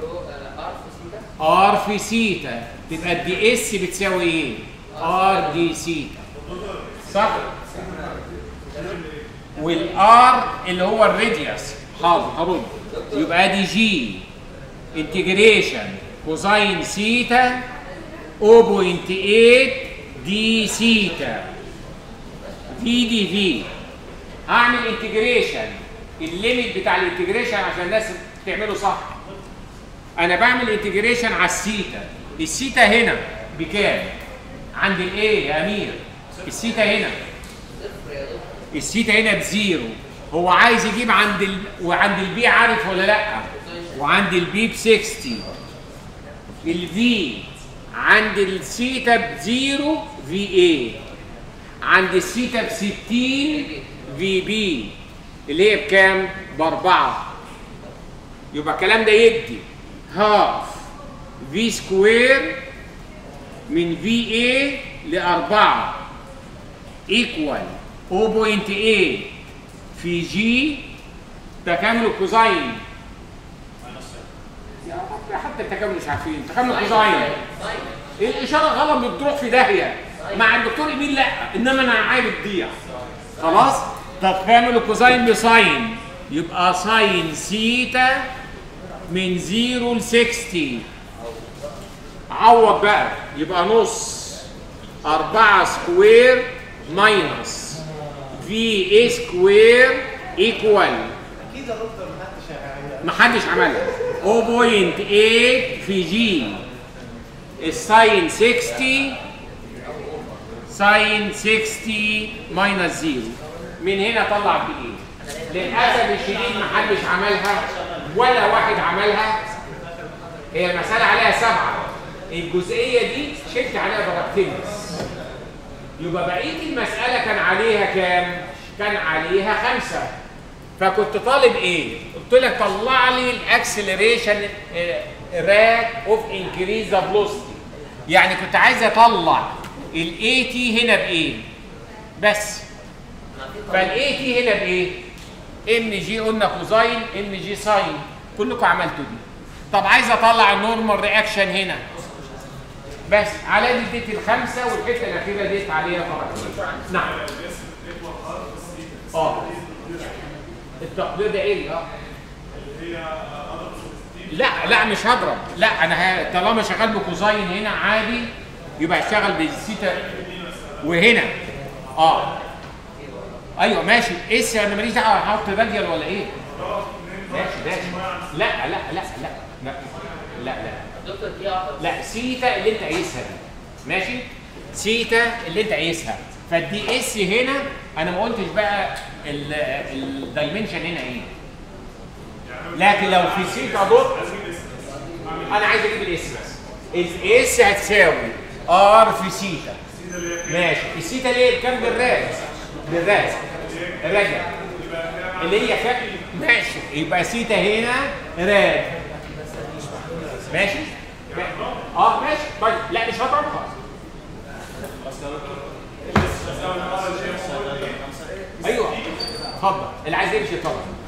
ار في سيتا، تبقى الدي اس بتساوي ايه؟ ار دي سيتا، صح؟ والار اللي هو الراديوس، حاضر هرد، يبقى دي جي انتجريشن كوزاين سيتا 0.8 دي سيتا في دي في. هعمل انتجريشن، الليميت بتاع الانتجريشن عشان الناس تعمله صح. انا بعمل انتجريشن على السيتا، السيتا هنا بكام؟ عند الايه يا امير؟ السيتا هنا، السيتا هنا بزيرو. هو عايز يجيب عند وعند البي عارف ولا لا؟ وعند البي ب 60. الفي عند السيتا بزيرو في اي، عند السيتا ب 60 في بي اللي هي بكام؟ ب4. يبقى الكلام ده يدي هاف في سكوير من في اي ل4 ايكوال 0.8 في جي تكامل الكوزاين. حتى التكامل مش عارفين تكامل الكوزاين. الاشاره غلط بتروح في داهيه مع الدكتور ايميل، لا انما انا عايز تضيع خلاص. تكامل الكوزاين بساين، يبقى ساين سيتا من 0 ل 60. عوض بقى يبقى نص 4 سكوير ماينس في اي سكوير ايكوال، اكيد يا دكتور محدش عملها، 0.8 في جي الساين 60 ساين 60 ماينس 0. من هنا طلع بايه؟ للاسف الشديد محدش عملها ولا واحد عملها. هي المساله عليها 7، الجزئيه دي شلت عليها درجتين بس، يبقى بقيه المساله كان عليها كام؟ كان عليها 5. فكنت طالب ايه؟ قلت لك طلع لي الاكسلريشن رات اوف انكريز ذا فيلوسيتي، يعني كنت عايز اطلع الاي تي هنا بايه؟ بس فالاي تي هنا بايه؟ ام جي قلنا كوزاين ام جي ساين، كلكم عملتوا دي. طب عايز اطلع النورمال رياكشن هنا بس، على دي اديت ال5 والحته الاخيره ديت عليها طبعا. نعم التقدير ده ايه؟ لا مش هضرب، لا انا طالما شغال بكوزاين هنا عادي يبقى هشتغل بالسيتا وهنا ايوه ماشي. اس انا ماليش دعوه هحط راديال ولا ايه؟ ماشي لا لا لا لا لا لا لا لا سيتا اللي انت قايسها دي ماشي، سيتا اللي انت قايسها. فالدي اس هنا انا ما قلتش بقى الدايمنشن هنا ايه، لكن لو في سيتا دوت انا عايز اجيب الاس بس. الاس هتساوي ار في سيتا ماشي. السيتا ليه بكام؟ بالراس الراجع اللي هي ماشي يبقى سيتا هنا راد. ماشي؟ ماشي طيب لا مش هضرب خالص. ايوه اتفضل اللي عايز يمشي اتفضل.